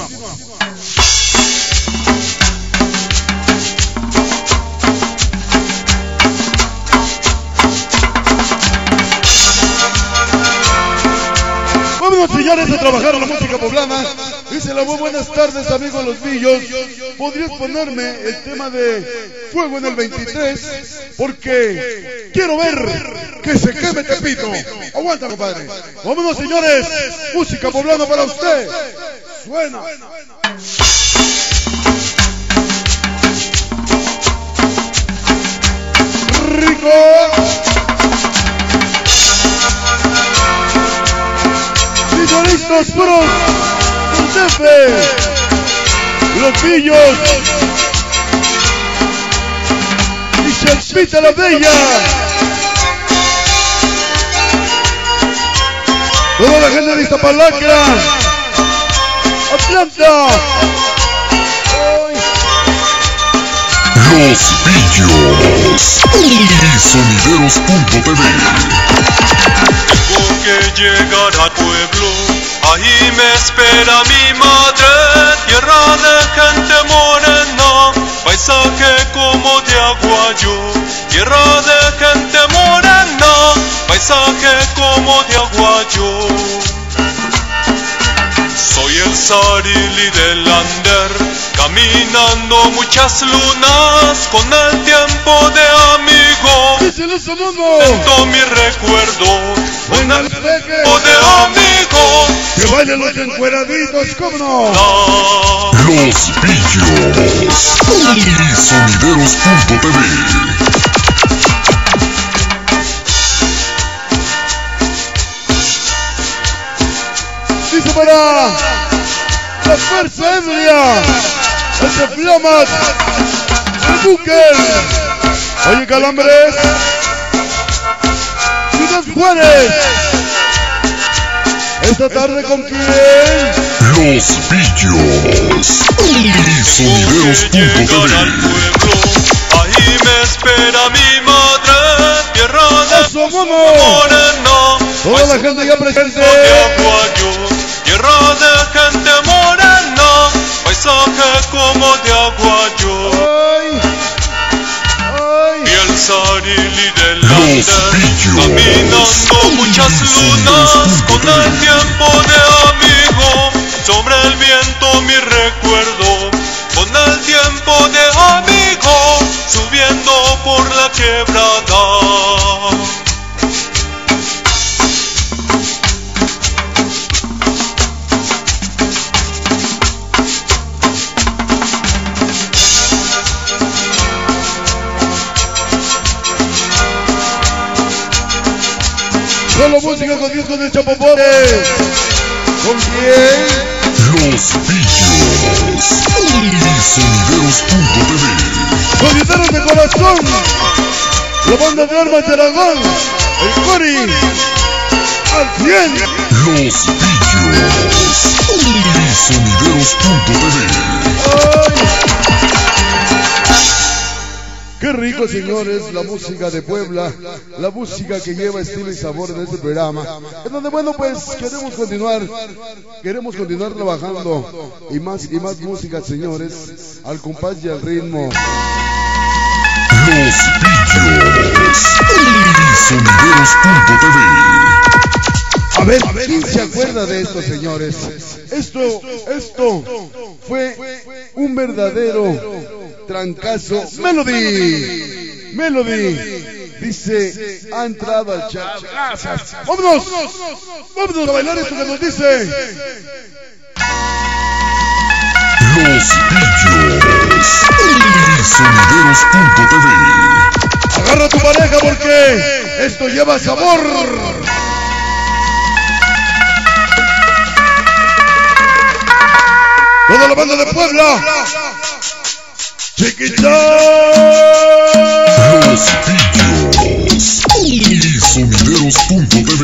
Vámonos, señores, a trabajar a la música poblana. Dice la muy buenas tardes, amigos Los Millos. ¿Podrías ponerme el tema de Fuego en el 23? Porque quiero ver que se queme Tepito. Aguanta, compadre. Vámonos, señores. Música poblana para usted. Suena. Rico. Listos, puros, Los Pillos y Chalpita la Bella. Toda la gente de Iztapalacra, Atlanta. Los Pillos y Sonideros.tv. Tengo que llegar al pueblo, ahí me espera mi madre, tierra de gente morena, paisaje como de aguayo, tierra de gente morena, paisaje como de aguayo. Soy el Sarili del Ander, caminando muchas lunas, con el tiempo de amigo. Siento mi recuerdo, con el tiempo de amigo. Que bailen los encueraditos, ¿cómo no? Los Pillos y Sonideros.tv. Dice para la fuerza ebria, ese Flamat, el Buker. Oye, Calambres, Ciudad Juárez. Esta tarde con quién? Los Pillos y Sonideros.tv. Ahí me espera mi madre, tierra de morena. Toda la gente ya presente. Tierra de gente morena, paisaje como de aguayo. Y el Sarili del Ander, caminando muchas música con discos de Chapopote. ¿Con quién? Los Pillos. Sonideros.tv. Con guitarras de corazón. La banda de armas de Aragón. El Cori. Al 100. Los Pillos. Sonideros.tv. Qué rico, señores, la música de Puebla, la música que lleva estilo y sabor en este programa, en donde, bueno, pues queremos continuar trabajando y más música, señores, al compás y al ritmo. Los Pillos. Sonideros.tv. A ver, ¿quién se acuerda de esto, señores? Esto fue un verdadero trancazo. Melody, dice, ha entrado al chat. Gracias. Vámonos a bailar esto que nos dice. Los Pillos. Sonideros.tv. Agarra a tu pareja porque esto lleva sabor. Toda la banda de Puebla. Chiquita. Los Pillos. Sonideros.tv.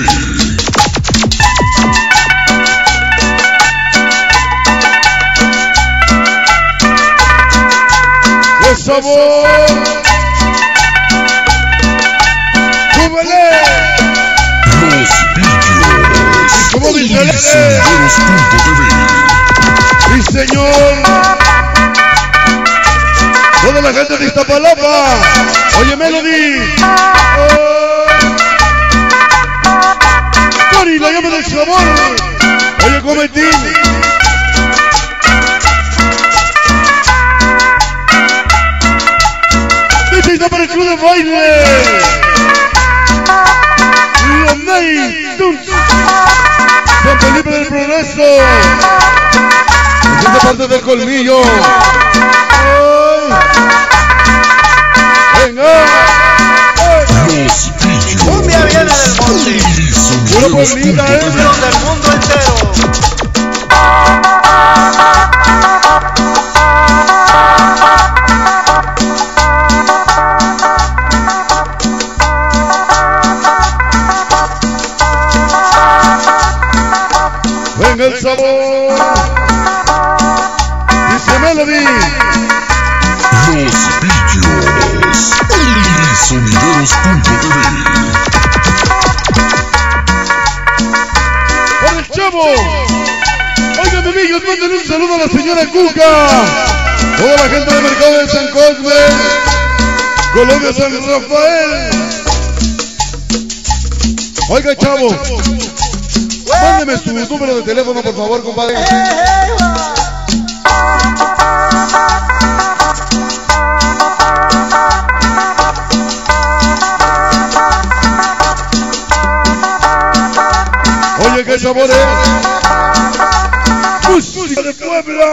¡Qué sabor! ¡Súbele! Los Pillos. ¿Cómo dice? Sonideros.tv. ¡Sí, señor! Toda la gente de Iztapalapa. Oye, Melody. Cori, la llama del sabor. Oye, Cometín. Dice está para el club de baile. Los Ney Tunes. San Felipe del Progreso. Esta parte del colmillo. Venga. Los Pillos. Cumbia viene del monte, Pura Pueblita, del mundo entero. Venga el sabor. Dice Melody. Los Pillos. Sonideros.tv. Por el Chavo. Oigan, amigos, manden un saludo a la señora Cuca. Toda la gente del mercado de San Cosme. Colombia San Rafael. Oiga, Chavo. Mándeme su número de teléfono, por favor, compadre. Oye, qué sabor es. Música de Puebla.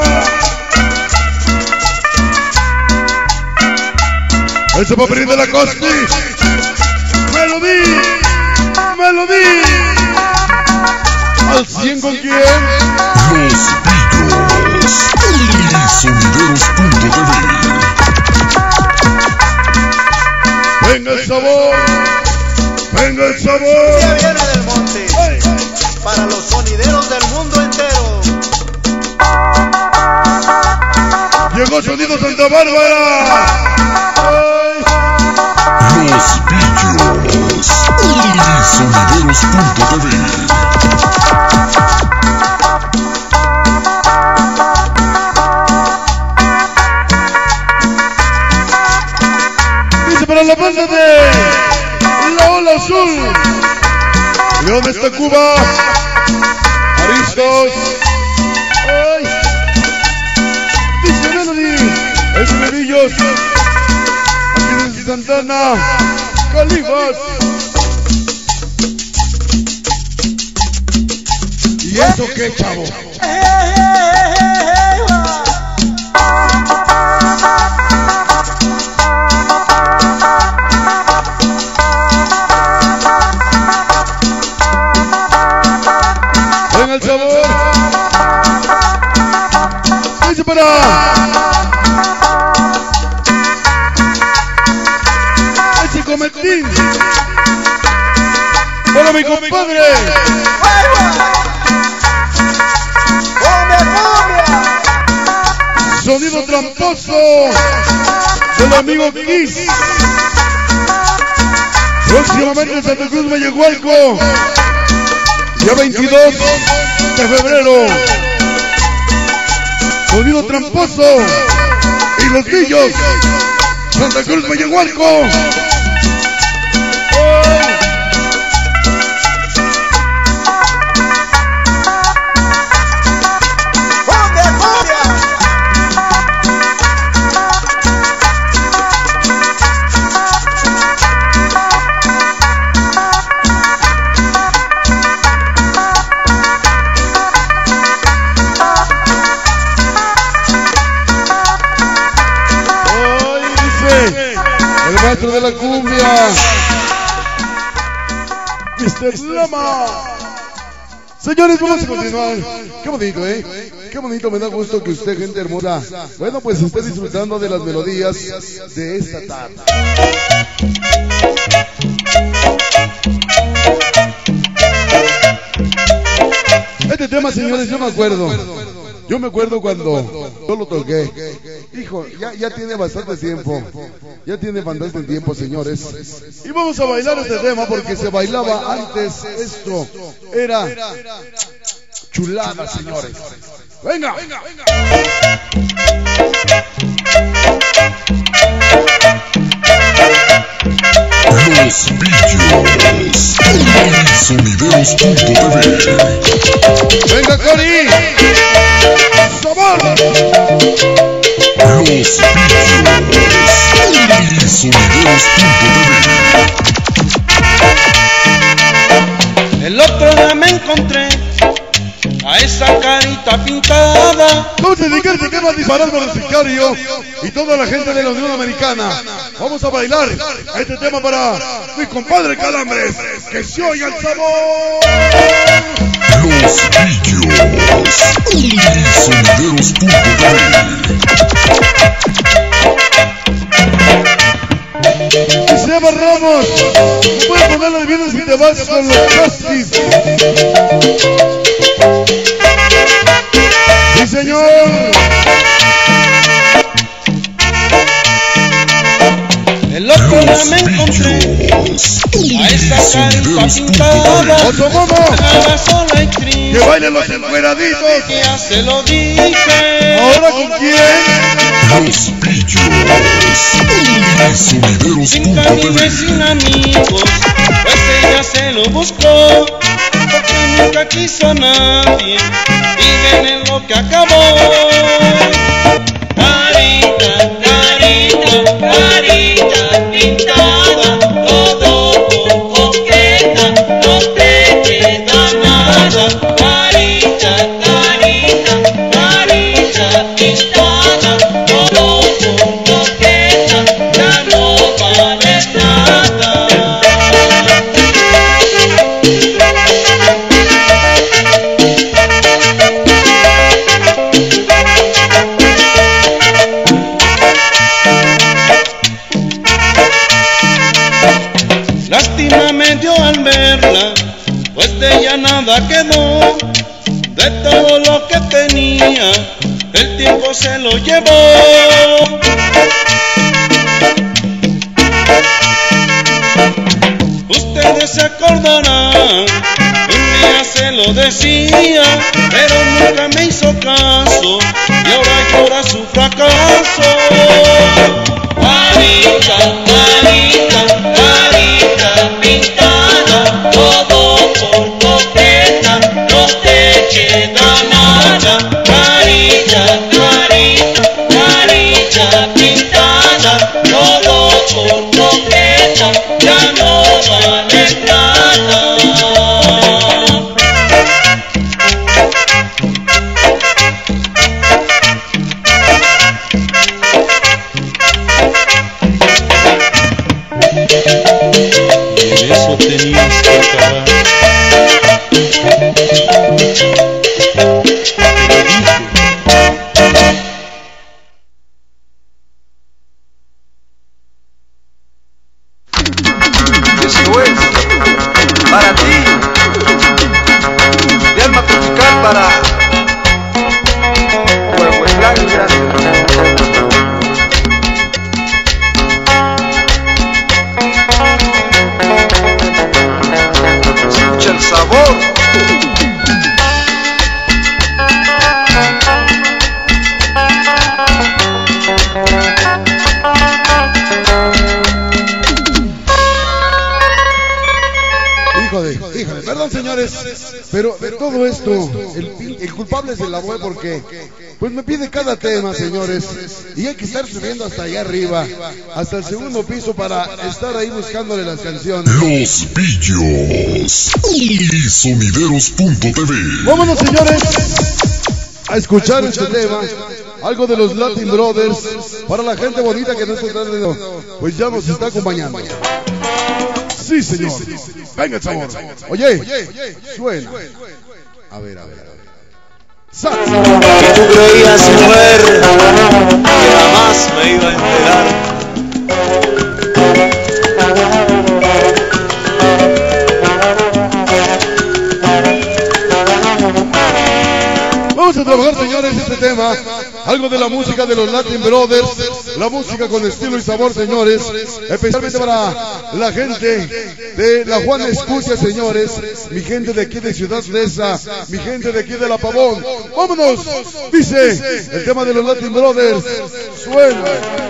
Ese papelín de la Costi. Melody. ¿Al 100 con quién? Los Pillos. Sonideros.tv. Venga el sabor. Cumbia viene del monte, para los sonideros del mundo entero. Llegó Sonido Santa Bárbara. Los Pillos. Sonideros.tv. Dice para la banda de La Ola Azul. León está Cuba. Aristos. Ay. Dice Melody. Es Bebillos. Aquí desde Santana. Califas. ¿Y eso qué, chavo? sabor. Dice para ese Cometín. Para mi compadre. Sonido tramposo del amigo Kiss. Próximamente en Santa Cruz, Vallehualco, día 22 de febrero. Sonido tramposo y los niños, Santa Cruz, Vallehualco. Maestro de la cumbia, Mr. Lama. Señores, vamos a continuar. Qué bonito, qué bonito, me da gusto que usted, gente hermosa, bueno, pues esté disfrutando de las melodías de esta tarde. Este tema, señores, yo me acuerdo cuando yo lo toqué. Hijo, ya tiene bastante tiempo. Ya tiene bastante tiempo, señores. Y vamos a bailar este tema porque se bailaba antes. Esto era chulada, señores. Venga. Los Pillos. Sonideros.tv. Venga, Cori. ¡Sabor! Los Pillos. Sonideros.tv. El otro día me encontré a esa carita pintada. Vamos a dedicar este tema a disparar por el sicario y toda la gente de la Unión Americana. Vamos a bailar este tema para mi compadre Calambres. Que se oiga el sabor. Los Pillos. Sonideros.tv. Y se llama Ramos. Voy a ponerlo de bien si te vas con los Chasquis. Sí, señor. El otro día me encontré a esa carita pintada. Otro modo. Nada sola y triste. Que bailen los encueraditos. Ya se lo dije. ¿Ahora con quién? Los Pillos. Sin caminos y sin amigos, pues ella se lo buscó, porque nunca quiso a nadie, viven en lo que acabó. Carita, carita, carita pintada, todo por coqueta, no te queda nada. Carita, carita, carita pintada, todo por coqueta, ya no vale nada. Lástima me dio al verla, pues de ella nada quedó. De todo lo que tenía, el tiempo se lo llevó. Ustedes se acordarán, un día se lo decía, pero nunca me hizo caso, y ahora llora su fracaso. Carita, carita, carita pintada, todo por coqueta, no te queda nada. Carita, carita, carita pintada, todo por coqueta, ya no vale nada. Y en eso tenías que acabar. señores, pero de todo esto, el culpable es el abue porque pues me pide cada tema, señores, y hay que estar subiendo hasta allá arriba, hasta el segundo piso para estar ahí buscándole las canciones. Los Pillos y Sonideros.tv. Vámonos, señores, a escuchar este tema, algo de los Latin Brothers, para la gente bonita que no está tratando, pues ya nos está acompañando. Sí, señor. Venga, el sabor. Oye, suena. A ver. ¡Sax! Y tú creías, mujer, que jamás me iba a enterar. Vamos a trabajar, señores, este tema, algo de la música de los Latin Brothers, la música con estilo y sabor, señores, especialmente para la gente de la Juana Escutia, señores, mi gente de aquí de Ciudad Neza, mi gente de aquí de La Pavón. Vámonos, dice el tema de los Latin Brothers, suena.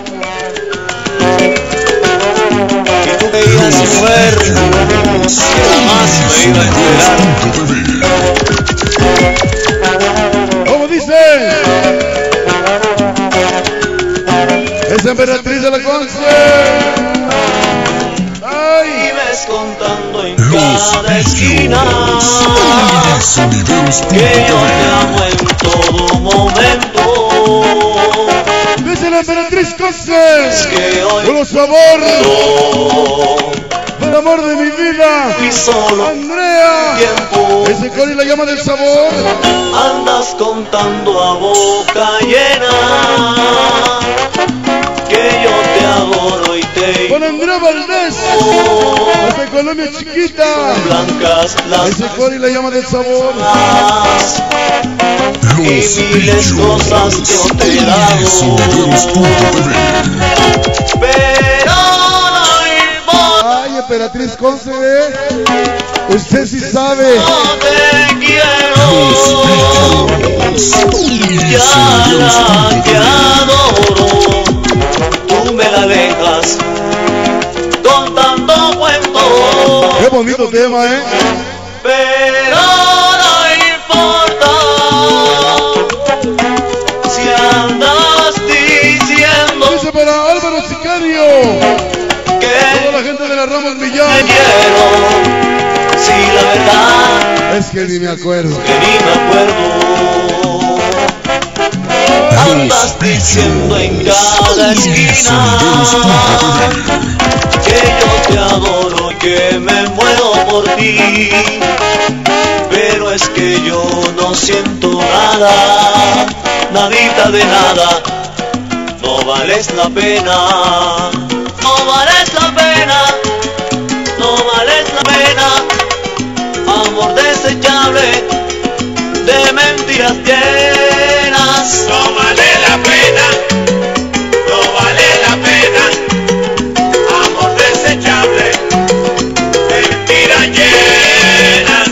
Y tú creías, mujer, que jamás me iba a enterar. ¿Cómo dice? Es emperatriz de la Conce. Y ves contando en cada esquina que yo te amo en todo momento. Dice la emperatriz Conce. Que hoy Con sabor, no, el amor de mi vida, y solo Andrea. tiempo Ese Cori la llama del sabor. andas contando a boca llena que yo te adoro y te Con Andrea Valdés, hasta Colombia chiquita. blancas las Ese Cori la llama del sabor. más Los y miles cosas yo te he Pillos y dado, Sonideros.tv. pero no importa, Ay, emperatriz Conce, usted sí sabe. no te Los quiero. Pillos y Ya la que Sonideros.tv. adoro, tú me la dejas contando cuentos, Qué bonito tema, pero no importa si andas diciendo Dice para Álvaro Sicario, toda que la gente de la Ramos te Millán. quiero, si la verdad Es que ni me acuerdo. que ni me acuerdo. Andas diciendo en cada esquina que yo te adoro y que me muero por ti, pero es que yo no siento nada, nadita de nada, no vales la pena, no vales la pena, no vales la pena, amor desechable de mentiras llenas, no vale la pena, no vale la pena, amor desechable de mentiras llenas.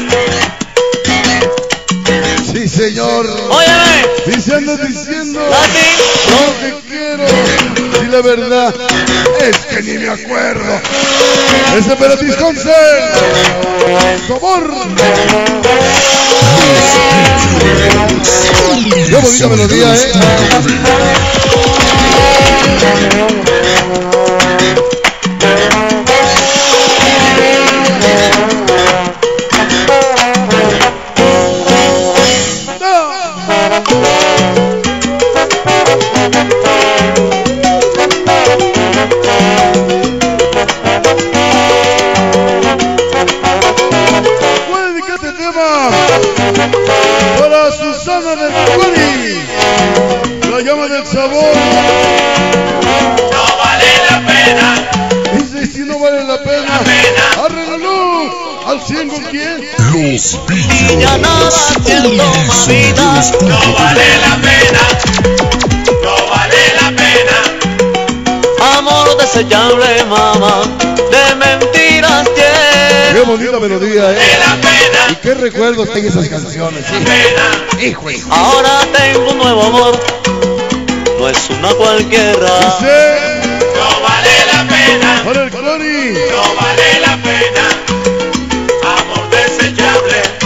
Sí, señor. Óyeme, Diciendo Lati, lo que quiero. Y la verdad es que ni me acuerdo. Es emperatriz Conce. Sabor. Qué bonita melodía, Voy a dedicar este tema para Susana del Cori, la llama del sabor. no vale la pena, Dice, si no vale la pena, arréglalo al 100 con quién. Los Pillos ya nada siento, y mamita, no vale Sonideros.tv. la pena, no vale la pena, amor desechable, mamá, de mentiras Qué llenas, bonita melodía, la pena. Y qué recuerdos hay esas canciones, Hijo. Ahora tengo un nuevo amor, no es una cualquiera. Dice, No vale la pena, para el Cori. no vale la pena, amor desechable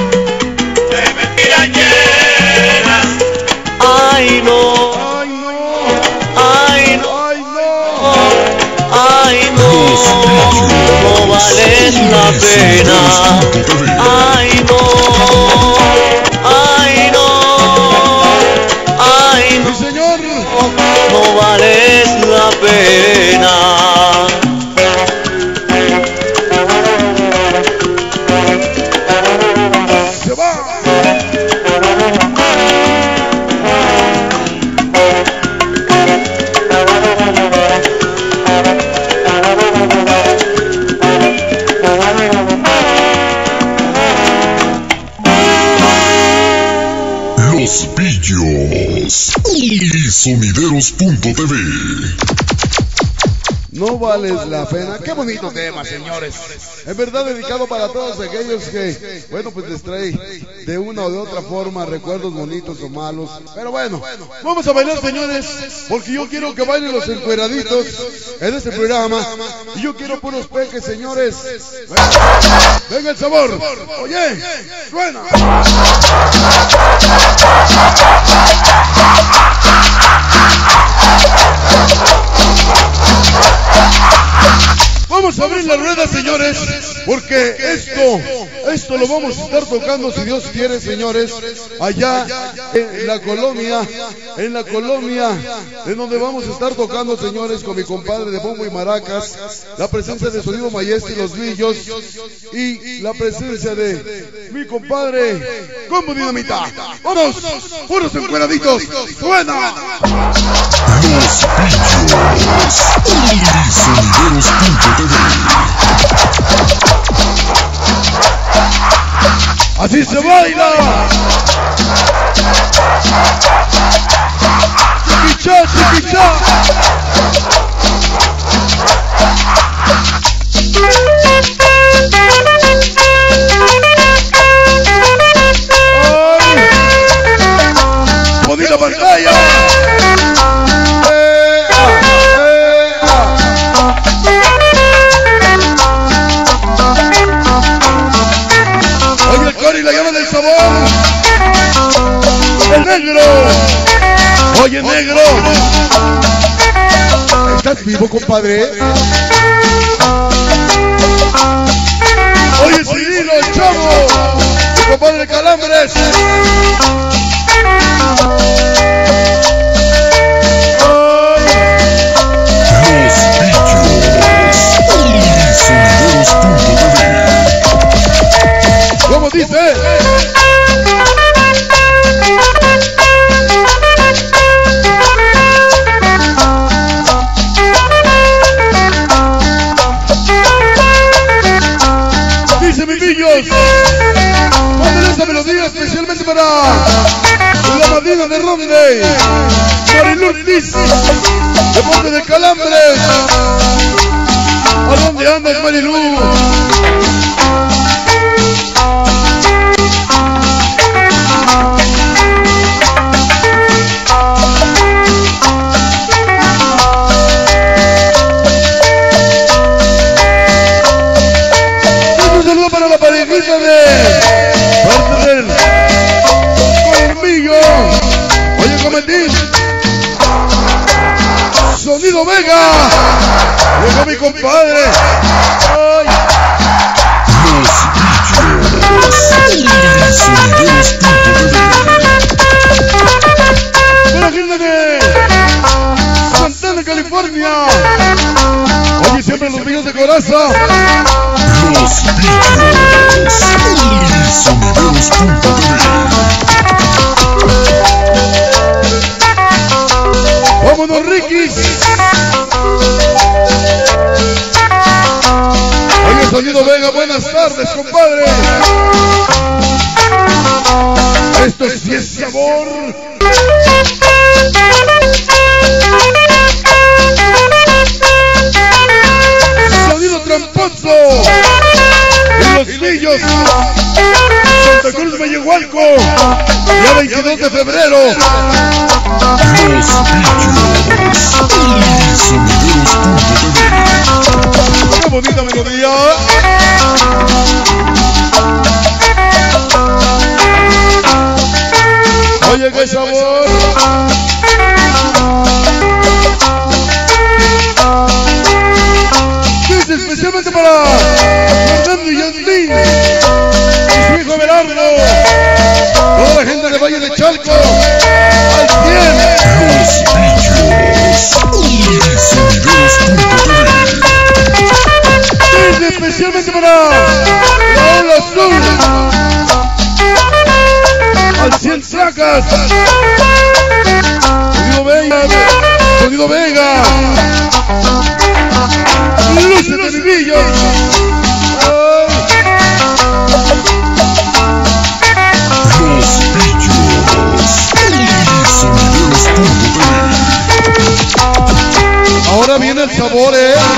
pena. Ay no, ay no, ay no, Sí, señor. no vales la pena. Se va. Los Pillos y Sonideros.tv. No vales la pena. Qué bonito tema, señores. En verdad dedicado para todos aquellos que, bueno, pues les trae de una o de otra forma recuerdos bonitos o malos. Pero bueno, vamos a bailar, señores, porque yo quiero que bailen los encueraditos en este programa. Y yo quiero puros peques, señores. Venga el sabor. Oye, suena. Vamos a abrir la rueda, señores, porque esto lo vamos a estar tocando, si Dios quiere, señores, allá en la colonia, en donde vamos a estar tocando, señores, con mi compadre de bombo y maracas, la presencia de Sonido Maestro y los Grillos, y la presencia de mi compadre Combo Dinamita. ¡Vamos! ¡Puros encueraditos! ¡Suena! Los Pillos y Sonideros.tv. ¡Así se baila! ¡Chiquichá, chiquichá! ¡Ay! ¡Bonita pantalla! Oye, el Cori, la llama del sabor. El negro. Oye, negro. ¿Estás vivo, compadre? Oye, Cirilo, chavo. Mi compadre Calambres. Los Pillos y Sonideros.tv. ¿Cómo dice? Dice mi pillos, manden esta melodía especialmente para la madrina de Ronde, Mariluz Liz, de Monte de Calambres. ¿A dónde andas, Mariluz? Un saludo para la parejita de parte del Colmillo. Oye, Cometín. Sonido Vega. Llegó mi compadre. Ay. Los Pillos y Sonideros.tv. De la gente de Santana, California. Oye, siempre los pillos de coraza. Los Pillos y Sonideros.tv. ¡Vámonos, Ricky! Oye, Sonido Vega, buenas tardes, compadre. Esto sí es sabor. Sonido tramposo. Y los pillos. Santa Cruz, Mellehualco. Día 22 de febrero. Los Pillos y Sonideros.tv. ¡Qué bonita melodía! Oye, qué sabor. Desde especialmente para Fernando y Yasmín. la gente de Valle de Chalco, al 100. Los Pillos Desde especialmente para la Ola Azul, al 100 Sacas, Sonido Vega, Luces de Vivillo. Ahora viene el sabor,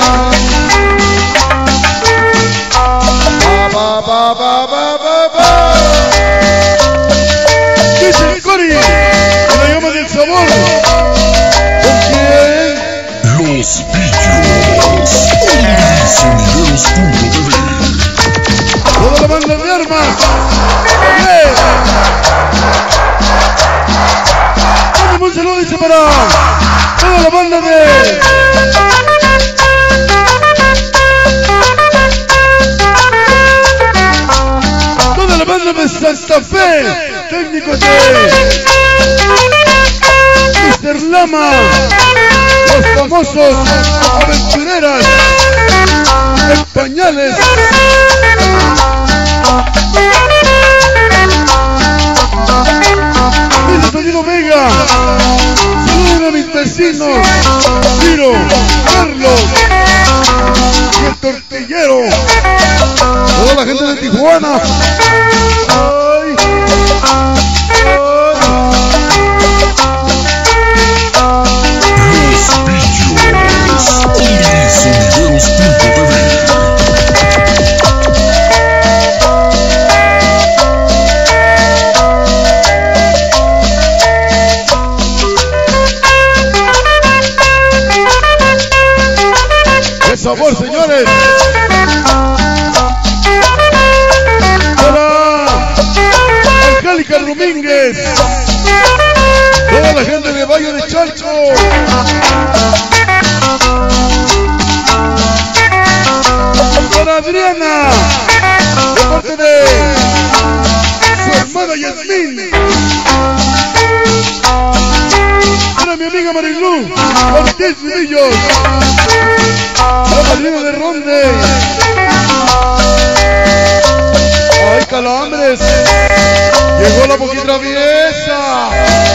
Dice el Cori, que la llama del sabor. ¿Con quién? Los Pillos. Sonideros.tv. Toda la banda de armas. Dame un saludo, dice, para toda la banda de Santa Fe, técnicos de Mr. Lama, los famosos aventureras en pañales. Dice Sonido Vega, saluden a mis vecinos, Ciro, Carlos y el tortillero, toda la gente de Tijuana. ¡Qué sabor, señores! Angélica Domínguez, toda la gente de Valle de Chalco, para Adriana, de parte de su hermana Yasmín, para mi amiga Marilú Ortiz Villos, la madrina de Ronde. ¡Ay, calambres! Llegó la Poquitraviesa.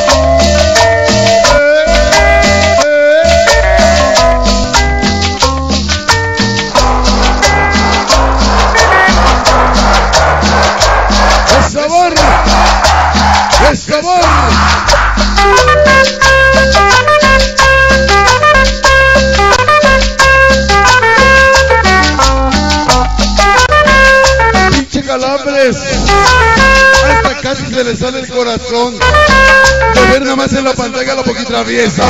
¡Es sabor! ¡Es sabor! ¡Pinche calambres! Hasta casi se le sale el corazón de ver nada más en la pantalla la Poquitraviesa.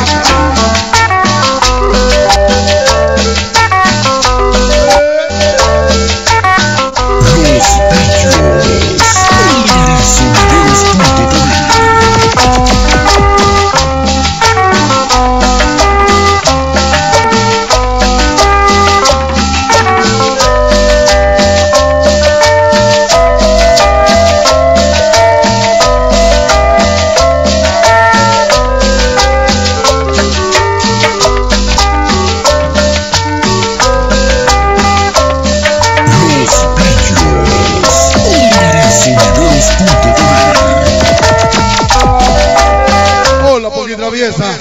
Hola, Poquitraviesa.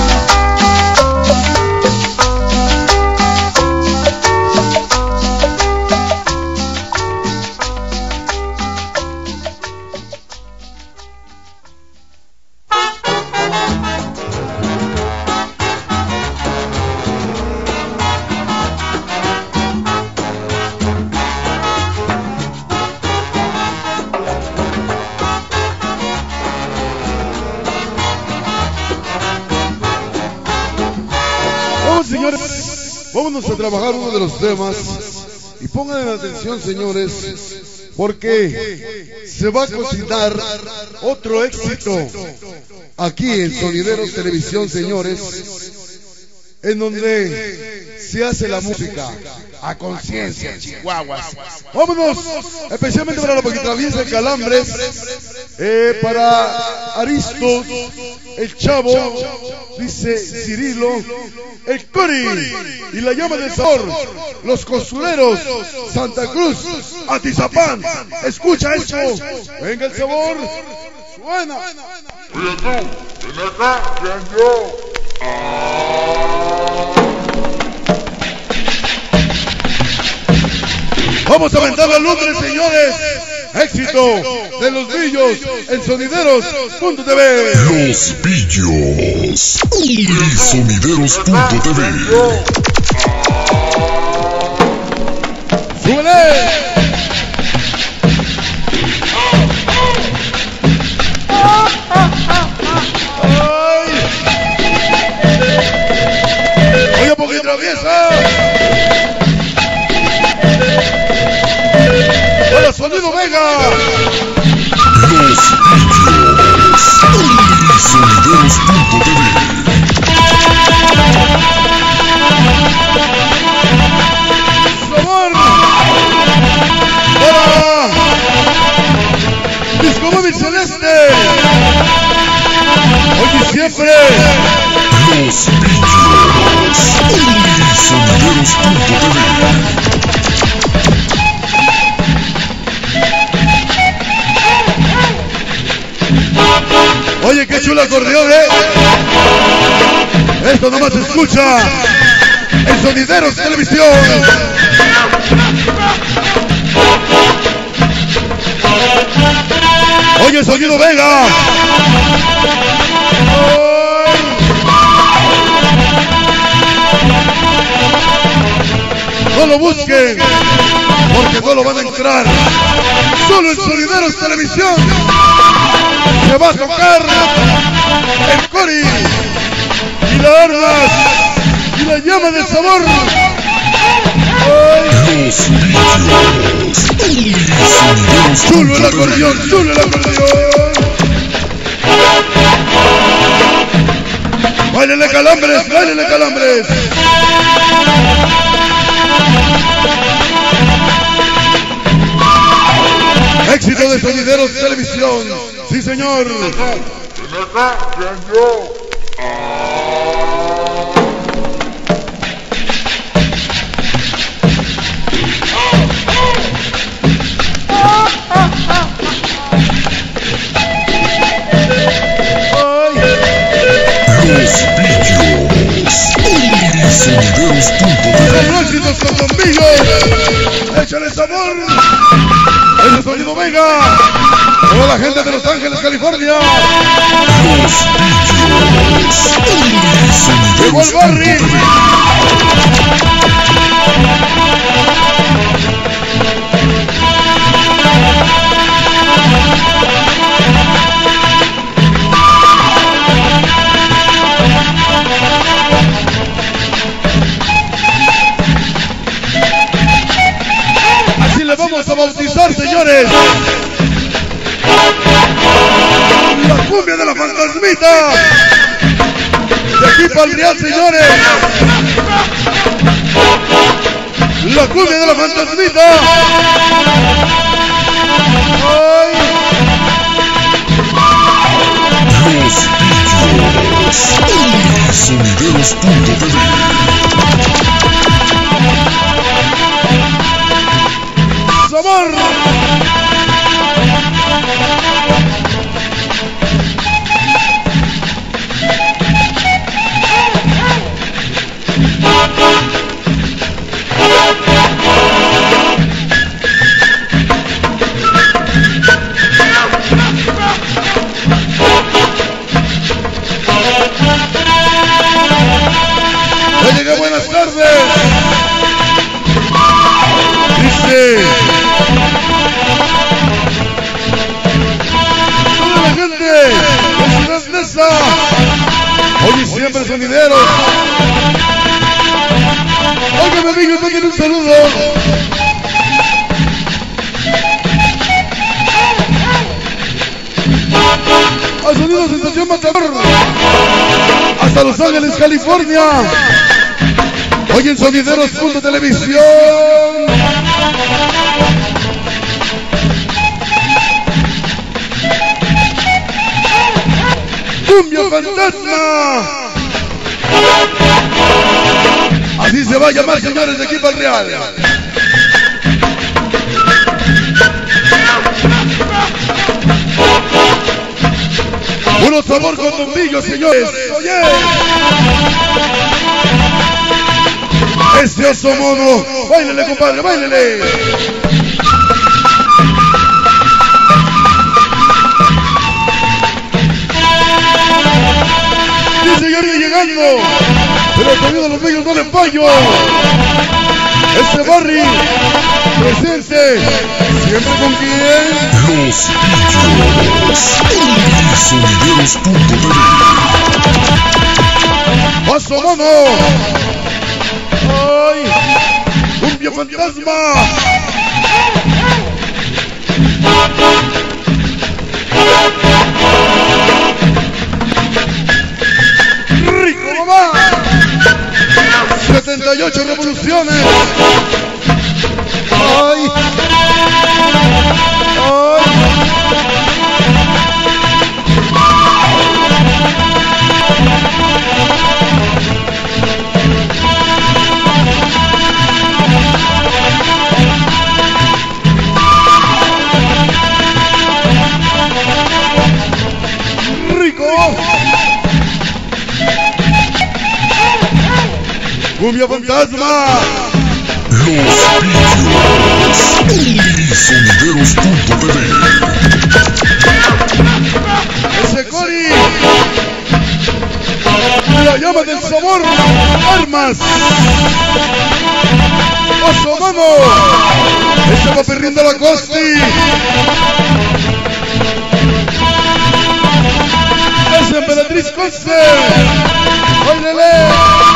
Señores, vámonos a trabajar uno de los temas y pongan atención, señores, porque se va a cocinar otro éxito aquí en Sonideros Televisión, señores, en donde se hace la música a conciencia, chihuahuas. Vámonos, especialmente para la Poquitraviesa de Calambres, para Aristos, el Chavo, dice Cirilo, el Cori y la Llama del Sabor, los Costureros, Santa Cruz, Atizapán. Escucha esto, venga el sabor, suena. Oye tú, ven acá, ven yo. Vamos a aventar la lumbre, señores. Éxito de Los Billos en Sonideros.tv. Los Billos y Sonideros.tv. ¡Súbele! ¡Oye, Poquitraviesa! ¡Hola, Sonido Vega! Los Billos y Sonideros.tv. ¡Sabor! ¡Para! ¡Disco Móvil Celeste! ¡Hoy y siempre! Los Billos y Sonideros.tv. Oye, qué chulo acordeón, Esto nomás se escucha en Sonideros Televisión. Oye, Sonido Vega. No lo busquen, porque no lo van a entrar. Solo en Sonideros Televisión se va a tocar el Cori y las armas y la Llama del Sabor. Los Billos y Chulo el Sonideros.tv. acordeón, chulo el acordeón. Báilele Calambres, báilele Calambres. Éxito de Sonideros Televisión. Sí, señor. Ven acá, ven yo. Los Billos y Sonideros.tv. Los éxitos con Don Billos. Échale sabor. Ese Sonido Vega. Toda la gente de Los Ángeles, California. Los Billos y Llegó el Barry. Sonideros.tv. Así le vamos a bautizar, señores. La cumbia de la fantasmita. De aquí para el Real, señores. La cumbia de la fantasmita. Ay. Los Billos y Sonideros.tv. Sabor. Oye, buenas tardes. Dice toda la gente de Ciudad Neza. Oye, siempre Sonideros. Oigan, amigos, manden un saludo a Sonido Sensación Matador, hasta Los Ángeles, California. Hoy en Sonideros.televisión. Cumbia Fantasma. Así se va a llamar, señores, de Equipo al Real. Puro sabor con bombillo, señores. Oye. Ese oso mono. Báilele, compadre, báilele. Sí, señor, llegando. Pero el sonido de los bellos no le fallo. Ese Barry presente. Siempre con quién. Los Pillos. Sonideros.tv. Oso mono. ¡Ay! ¡Cumbia Fantasma! ¡Rico, mamá! 78 revoluciones. ¡Ay! ¡Ay! Cumbia Fantasma. Los Pillos. Sonideros.tv. Ese Cori. La llama del sabor. Armas. Oso Mano. Ese va perdiendo la Costi. Ese Emperatriz Conce. ¡Óilele!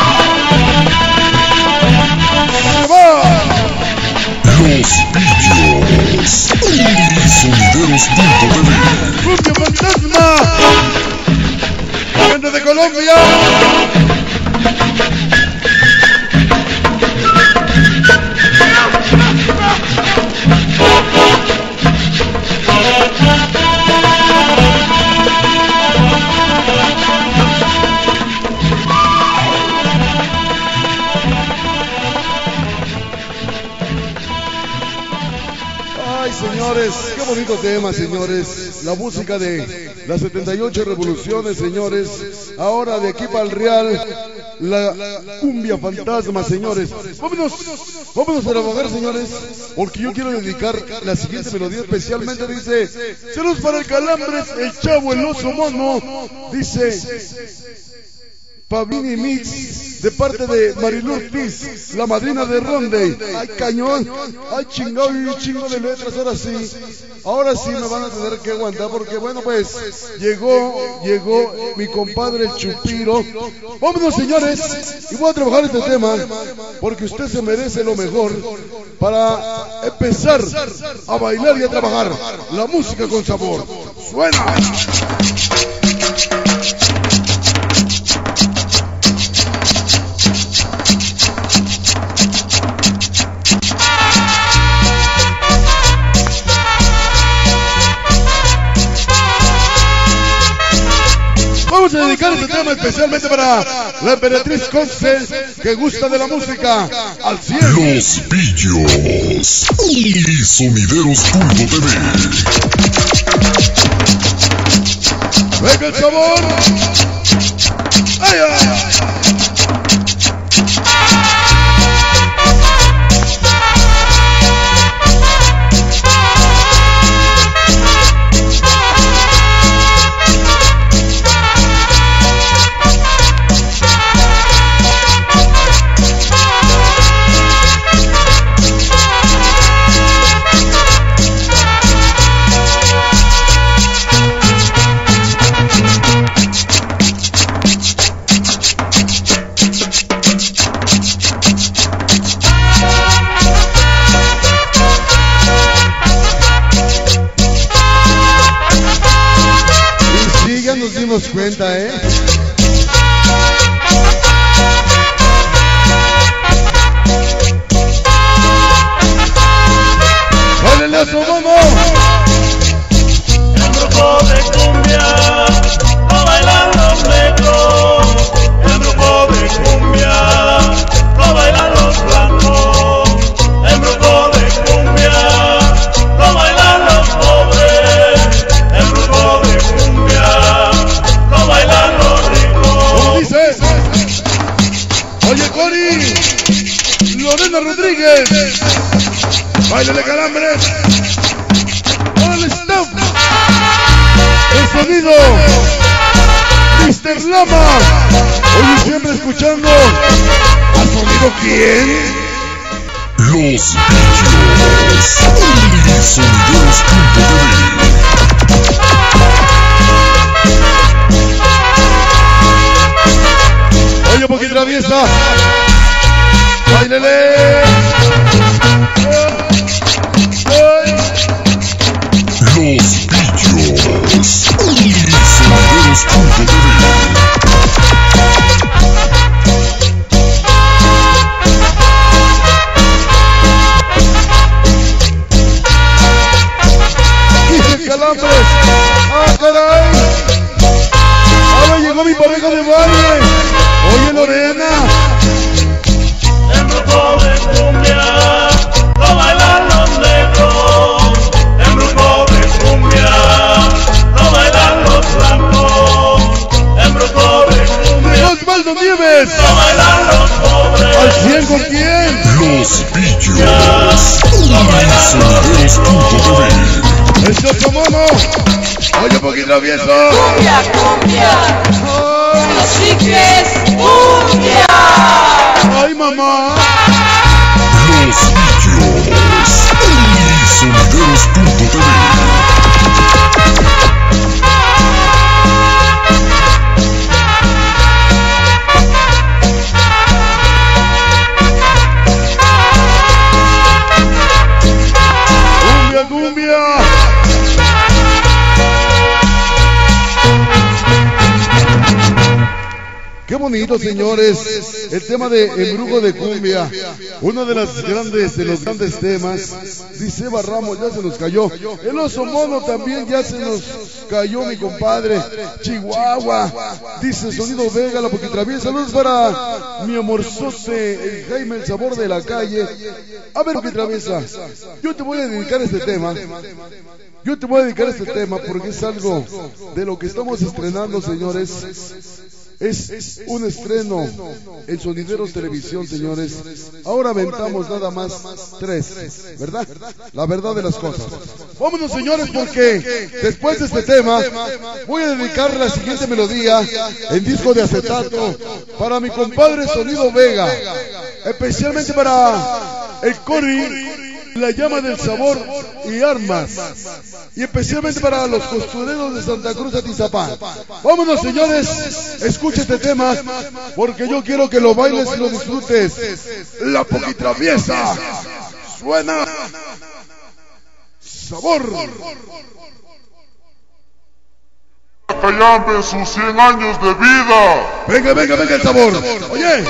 ¡Se va! Los Pillos. Sonideros.tv. ¡Cumbia Fantasma! ¡Gente de Colombia! Señores, qué bonito tema, señores. La música de las 78 revoluciones, señores. Ahora de Equipo al Real, la Cumbia Fantasma, señores. Vámonos a trabajar, señores, porque yo quiero dedicar la siguiente melodía especialmente. Dice: saludos para el Calambres, el Chavo, el Oso Mono. Dice Pavini Mix, de parte de Marilu Ortiz, la madrina de Ronde. Ay, cañón, ay, chingado, y un chingo de letras. Ahora sí me van a tener que aguantar, porque bueno, pues llegó mi compadre el Chupiro. Vámonos, señores, y voy a trabajar este tema porque usted se merece lo mejor para empezar a bailar y a trabajar la música con sabor. Suena. Vamos a dedicar este tema especialmente para la Emperatriz Conce, que gusta de la música al 100. Los Pillos. Y Sonideros.tv. Venga el sabor. ¡Ay, ay! Nos cuenta, Lorena Rodríguez. Báilale calambres. All stop. El sonido. Mr. Lama. Hoy siempre escuchando. ¿Al sonido quién? Los Pillos y Sonideros.tv. Oye, poquito traviesa. Báilele. Los Pillos y Sonideros.tv. Calambres. ¡Ah, caray! Ahora llegó mi pareja de baile. Oye, Lorena. En grupo de cumbia lo bailan los negros. En grupo de cumbia lo bailan los blancos. En grupo de cumbia Osvaldo Nieves. lo bailan los pobres. ¿Al 100 con quién? Los Pillos y Sonideros.tv. ¡Eso es mono! Oye, poquito travieso. Cumbia, cumbia, los chiques, cumbia. ¡Ay, mamá! Los Pillos y Sonideros.tv. ¡Cumbia, cumbia! Qué bonito, señores, el tema de Embrujo de Cumbia, uno de los grandes temas. Dice Barramos, ya se nos cayó. El Oso Mono también ya se nos cayó, mi compadre. Chihuahua, dice Sonido Vega, la Poquitraviesa. Saludos para mi amorzote, el Jaime, el sabor de la calle. A ver, Poquitraviesa, yo te voy a dedicar este tema. Yo te voy a dedicar este tema porque es algo de lo que estamos estrenando, señores. Es un estreno en Sonideros Televisión, señores. Ahora aventamos nada más 3, ¿verdad? La verdad de las cosas. Vámonos, señores, porque después de este tema voy a dedicar la siguiente melodía en disco de acetato para mi compadre Sonido Vega, especialmente para el Cori, La Llama del Sabor y Armas, y especialmente para los costureros de Santa Cruz Atizapán. Vámonos, señores, escucha este tema porque yo quiero que lo bailes y lo disfrutes. La Poquitraviesa suena sabor. Cayambe en sus 100 años de vida. Venga, venga, venga el sabor. Oye.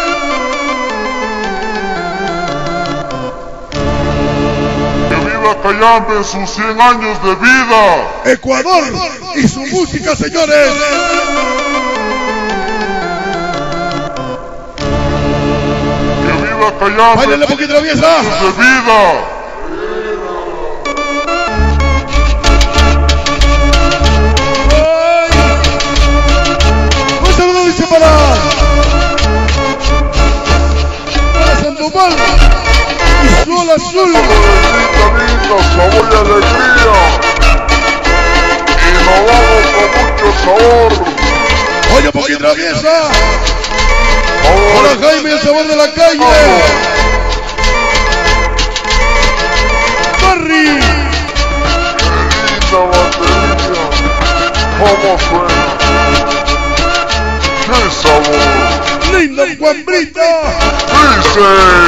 Cayambe en sus 100 años de vida. Ecuador y su música, señores. Que viva Cayambe. ¡Báilale la Poquitraviesa! De vida. Un saludo dice para Sandoval y Sol Azul. Sabor y alegría. Y nos vamos con mucho sabor. Oye, Poquitraviesa. Para Jaime, el sabor de la calle. Barry. Qué linda batería. ¿Cómo suena? ¡Qué sabor! Linda Guambrita. Dice.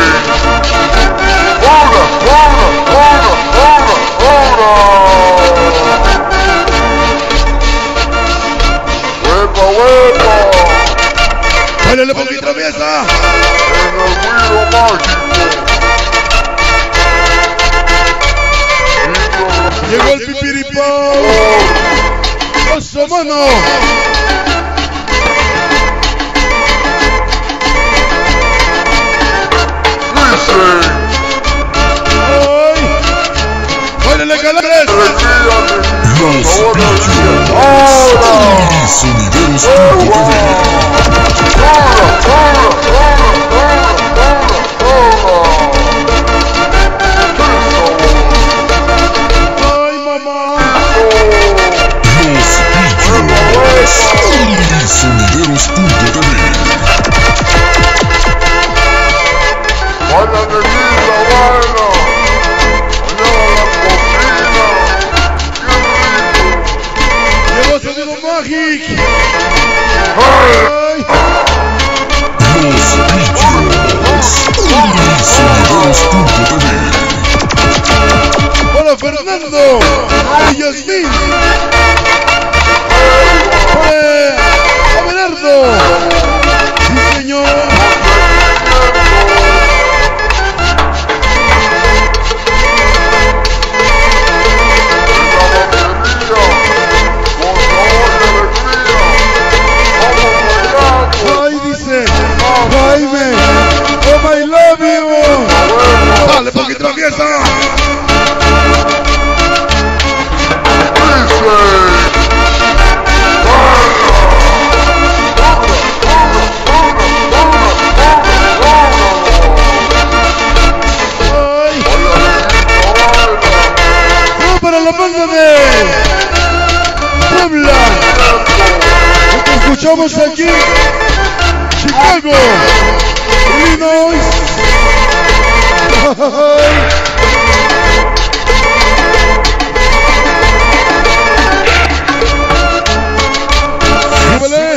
¡Ahora, ahora, ahora, ahora, ahora! ¡Huepa, huepa! ¡Báilale, Poquitraviesa! En el guiro mágico. Llegó el pipiripao. Oso Mono. Dice. ¡Ay! ¡Báilale, calambres! Los Pillos y Sonideros.tv. Magic. Los Pillos. Sonideros.tv. Para Fernando y Yasmín. Para Abelardo. Sí, señor. Ay, dice Jaime, oh my love you. Dale, porque traviesa. Ay. No, para la banda de Puebla. Lo que escuchamos aquí, Chicago, Illinois. ¡Súbele!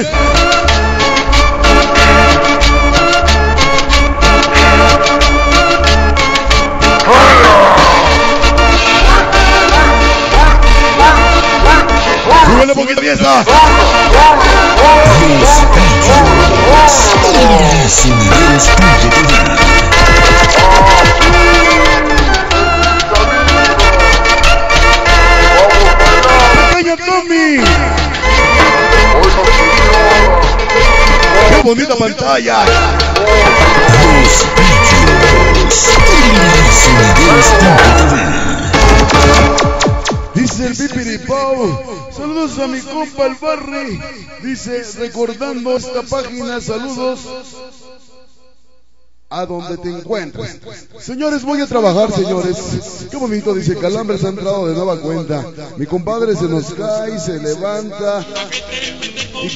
¡Súbele poquito, fiesta! ¡Pequeño Tommy! ¡Qué bonita pantalla! Los Pillos. Dice el Pipiripau, saludos a mi compa el Barry. Dice, recordando esta página, saludos a donde te encuentres. Señores, voy a trabajar, señores. Qué bonito, dice Calambres ha entrado de nueva cuenta. Mi compadre se nos cae, se levanta. Y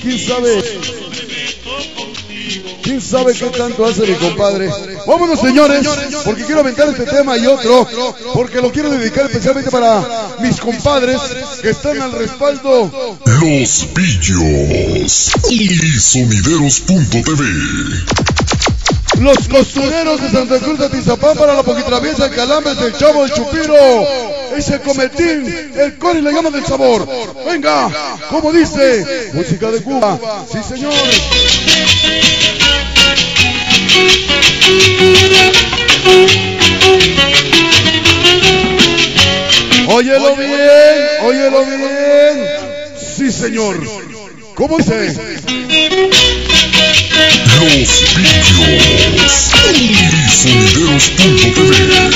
quién sabe qué tanto hace mi compadre. Vámonos, señores, porque quiero aventar este tema y otro, porque lo quiero dedicar especialmente para mis compadres que están al respaldo. Los Pillos. Y Sonideros.tv. Los costureros de Santa Cruz de Atizapán, para la Poquitraviesa, el Calambres, el Chavo, el Chupiro, ese Cometín, el Cori, le llama del sabor. Venga, como dice, música de Cuba. Sí, señor. Óyelo bien, óyelo bien. Sí, señor. ¿Cómo dice? Los Pillos. Y Sonideros.tv.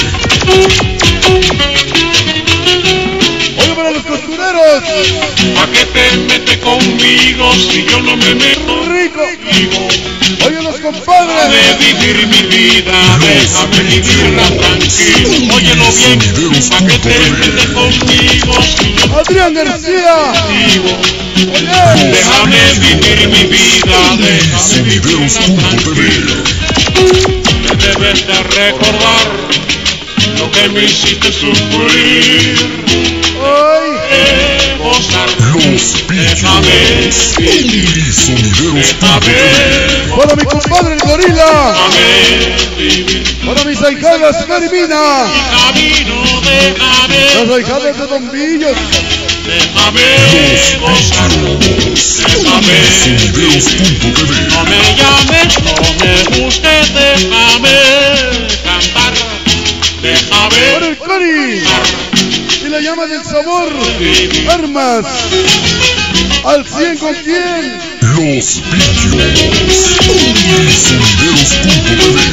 Oye, para los costureros. ¿Pa' qué te metes conmigo si yo no me meto Rico. contigo? Oye, los compadres. De vivir mi vida, déjame vivirla tranquilo. Óyelo bien, ¿pa' qué te metes conmigo si yo no Adrián García. contigo? Oye. Déjame vivir mi vida, déjame vivirla Sonideros.tv. Me debes de recordar lo que me hiciste sufrir. Ay. Gozar, Los déjame Pillos. vivir, Y Sonideros.tv. Para mi compadre el Gorila. déjame vivir. Para mis ahijadas Marimina. Camino, déjame, Las ahijadas de Don Villos. déjame Los gozar, Pillos. déjame Y Sonideros.tv. no me llames, no me gustes, déjame cantar, Para déjame el Cori. Y la llama del sabor. Armas. Al 100 con quién. Los Pillos. Y Sonideros.tv.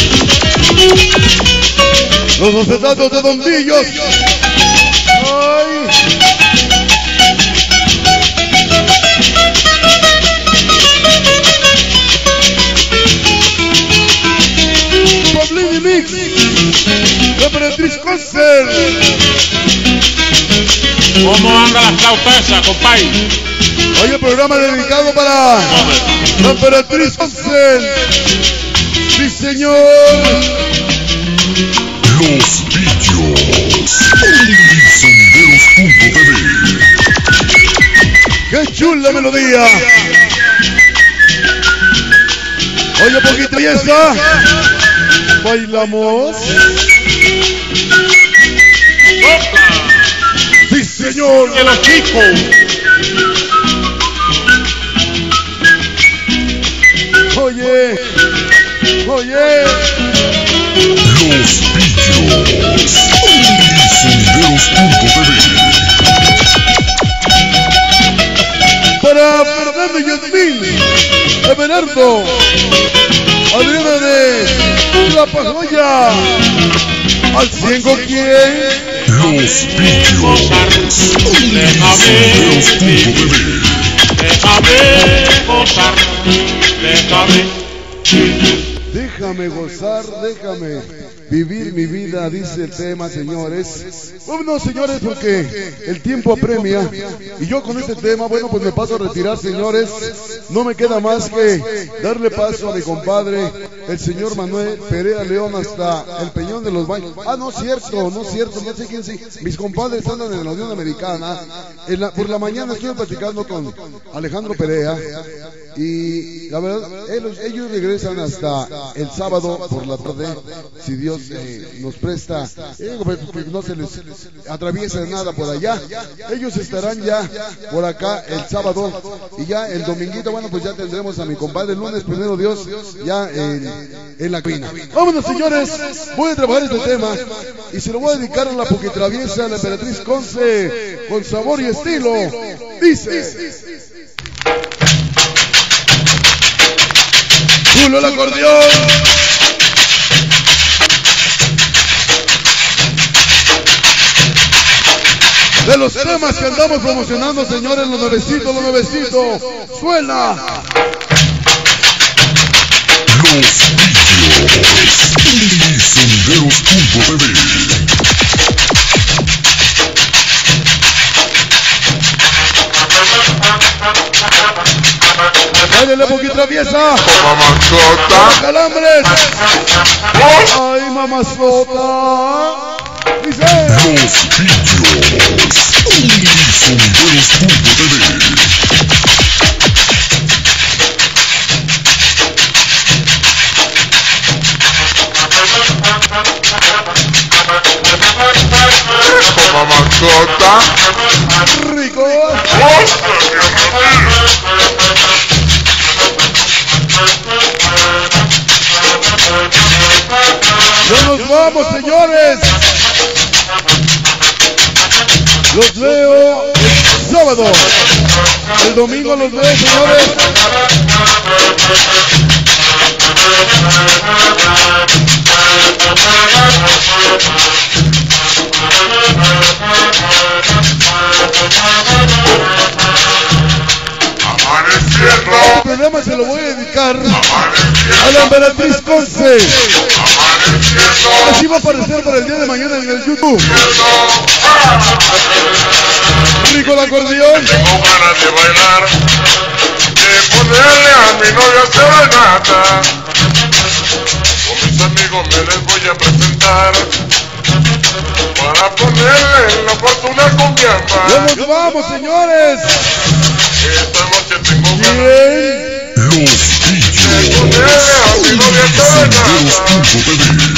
Los bocetados de Don Villos. Ay. Pablini Mix. La Emperatriz Concert. ¿Cómo anda la flauta esa, compay? Hoy el programa dedicado para la Emperatriz Concert. Sí, señor. Los Pillos. Y Sonideros.tv. ¡Qué chula melodía! Oye, poquito y esta. ¿Bailamos? ¡Sí, señor! ¡De los chicos! Oye, oye. Los Pillos. Sonideros.tv. Para Fernando y Yasmín, Everardo, Adriana de La Pajoya, al 100 con quién. Los Pillos. Sonideros.tv. Déjame gozar, Déjame gozar, déjame vivir mi vida, dice el tema, señores. Bueno, señores, porque el tiempo apremia. Y yo con este tema, bueno, pues me paso a retirar, señores. No me queda más que darle paso a mi compadre, el señor Manuel Perea León, hasta el Peñón de los Baños. Ah, no es cierto, no sé quién sí. Mis compadres andan en la Unión Americana. Por la mañana estuve platicando con Alejandro Perea. Y la verdad, ellos regresan hasta el sábado por la tarde, si Dios nos presta, que no se les atraviese nada por allá. Ellos estarán ya por acá el sábado, y ya el dominguito, bueno, pues ya tendremos a mi compadre el lunes, primero Dios, ya en la cabina. Vámonos, señores, voy a trabajar este tema y se lo voy a dedicar a la Poquitraviesa, la Emperatriz Conce, con sabor y estilo. Dice: ¡Chulo el acordeón! De los temas que andamos promocionando, señores, los nuevecitos, suena. Los Pillos. Sonideros.tv. ¡Cállale, Poquitraviesa! Mamazota. ¡Calambres! ¡Ay, mamazota! Dice: Los Pillos. Sonideros.tv. Mamazota. ¡Rico! ¡Ya nos vamos, señores! Los veo el sábado. El domingo los veo, señores. Este programa se lo voy a dedicar a la Emperatriz Conce. Así va a aparecer para el día de mañana en el YouTube. Rico el acordeón. Tengo ganas de bailar, de ponerle a mi novia serenata. Con mis amigos me les voy a presentar, para ponerle en la fortuna confianza. ¡Ya nos vamos, señores! Esta noche tengo ganas Bien. Los Pillos. de ponerle a mi novia serenata. Sonideros.tv.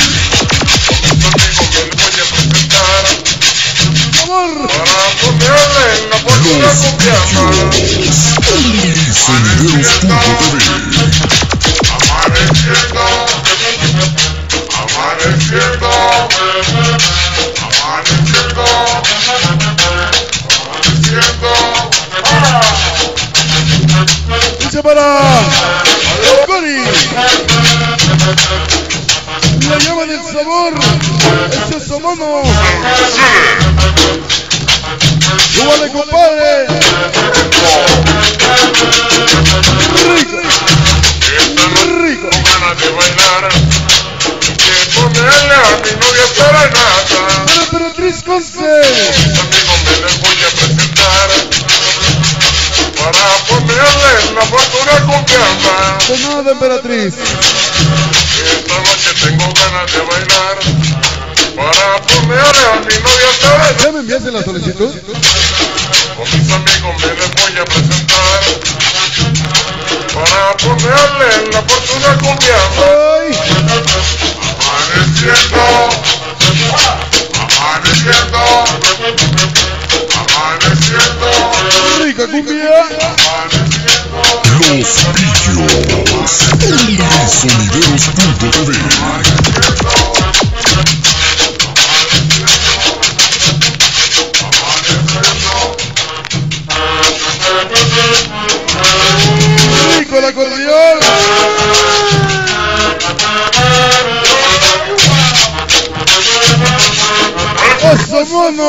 Con mis amigos me les voy a presentar, para ponerle en la fortuna Los confianza. Pillos. Sonideros.tv. Amaneciendo, amaneciendo, amaneciendo, amaneciendo. Dice para el Cori. La llama del sabor. Ese es mono. ¡Súbale, compadre! ¡Rico! ¡Rico! Tengo ganas de bailar, de ponerle a mi novia serenata. ¡La Emperatriz Conce! Mis amigos me les voy a presentar, para ponerle en la fortuna confianza. De nada, Emperatriz. Esta noche tengo ganas de bailar, para ponerle a mi novia serenata. ¿Ya me enviaste la solicitud? Con mis amigos me les voy a presentar. ponerle la fortuna cumbiando. ¡Ay! Amaneciendo, amaneciendo, amaneciendo, ¡Rica cumbia! amaneciendo. Los Pillos. Sonideros.tv. ¡Rico el acordeón! ¡Oso mono!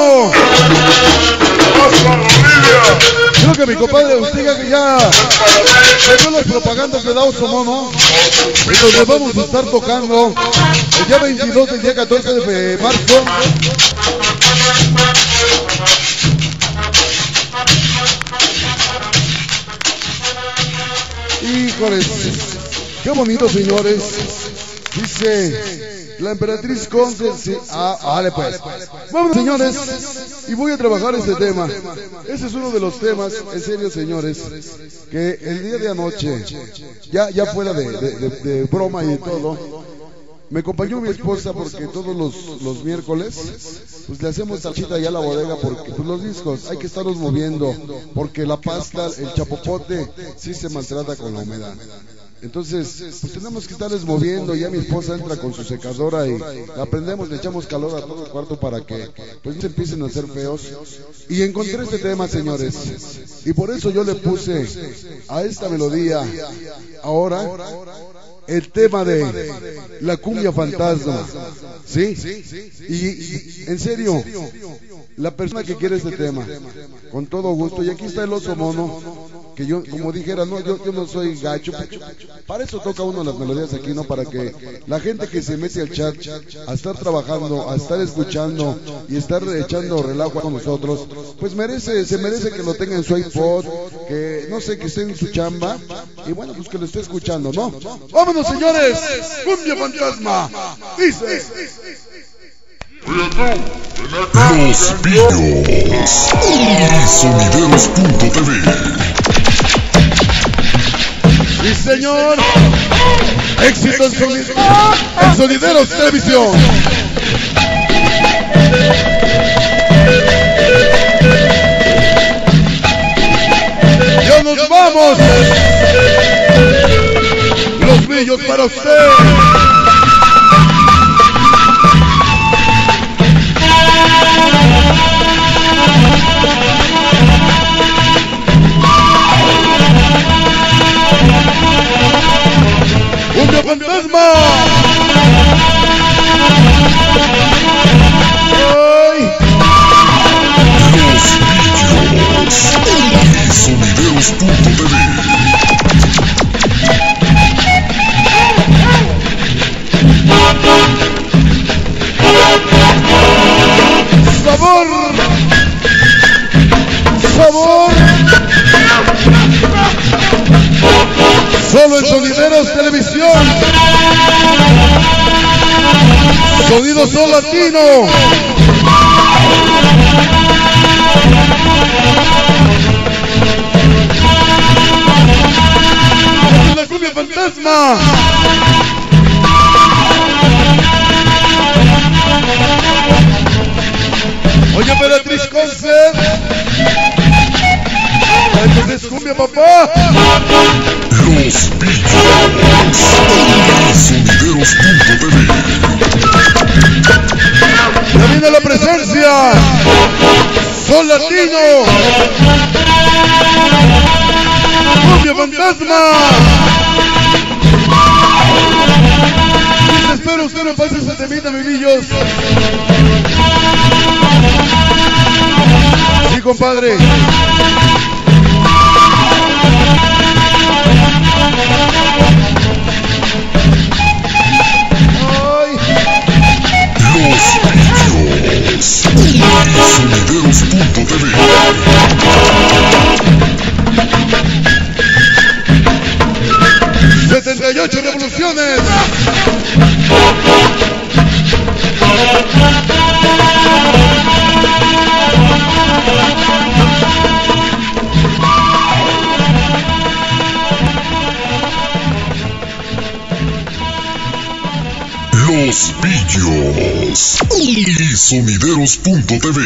Creo que mi compadre usted ya vio las propagandas de Oso Mono. Entonces vamos a estar tocando el día 22 del día 14 de marzo. Híjoles, qué bonito, señores. Dice la emperatriz Conce. Sí. Vale pues. Vamos, señores, y voy a trabajar este tema. Ese es uno de los temas, en serio, señores, que el día de anoche, ya fuera de broma y de todo, me acompañó mi esposa porque todos los miércoles pues le hacemos salchita allá a la bodega porque pues los discos hay que estarlos moviendo porque la pasta, el chapopote sí se maltrata con la humedad. Entonces, pues tenemos que estarles moviendo. Ya mi esposa entra con su secadora y la prendemos, le echamos calor a todo el cuarto para que pues no se empiecen a hacer feos. Y encontré este tema, señores, y por eso yo le puse a esta melodía ahora el tema de la cumbia fantasma. ¿Sí? Y en serio, la persona que quiere este tema, con todo gusto, y aquí está el Oso Mono, que yo, como dijera, no, yo no soy gacho, para eso toca uno las melodías aquí, ¿no? Para que la gente que se mete al chat a estar trabajando, a estar escuchando y estar echando relajo con nosotros, pues se merece que lo tenga en su iPod, que no sé, que esté en su chamba, y bueno, pues que lo esté escuchando, ¿no? ¡Vámonos, señores! ¡Cumbia fantasma! Dice... Los Pillos. Sonideros.tv. ¡Sí, señor! ¡Éxito en Sonideros Televisión! ¡Ya nos vamos! ¡Los brillos para usted! ¡Cumbia fantasma! ¡Ay! Los Pillos. Sonideros.tv. ¡Sabor! ¡Sabor! Solo en Sonideros Televisión. Sonido Sol Latino. La cumbia fantasma. Oye, emperatriz Conce. Entonces cumbia, papá. Los Pillos. Sonideros.tv. Ya viene la presencia. Sol Latino. Cumbia fantasma. Y espero usted no pase ese temita, mi millos. Sí, compadre. Sonideros.tv. 78 revoluciones. Los Pillos y Sonideros.tv.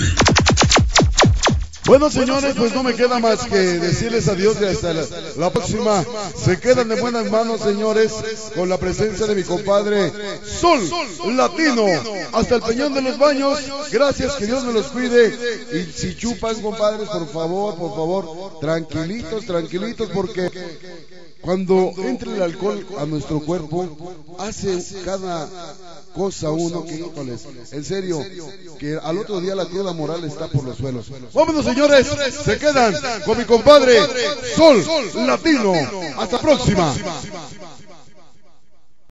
Bueno, señores, pues no me queda más que decirles adiós y hasta la próxima. Se quedan de buenas manos, señores, con la presencia de mi compadre Sol Latino. Hasta el Peñón de los Baños. Gracias, que Dios me los cuide. Y si chupan, compadres, por favor, tranquilitos, porque cuando entre el alcohol a nuestro cuerpo, hace cada cosa uno que, híjoles, en serio, que al otro día la cruda moral está por los suelos. Vámonos, señores, se quedan con mi compadre Sol Latino. Hasta próxima.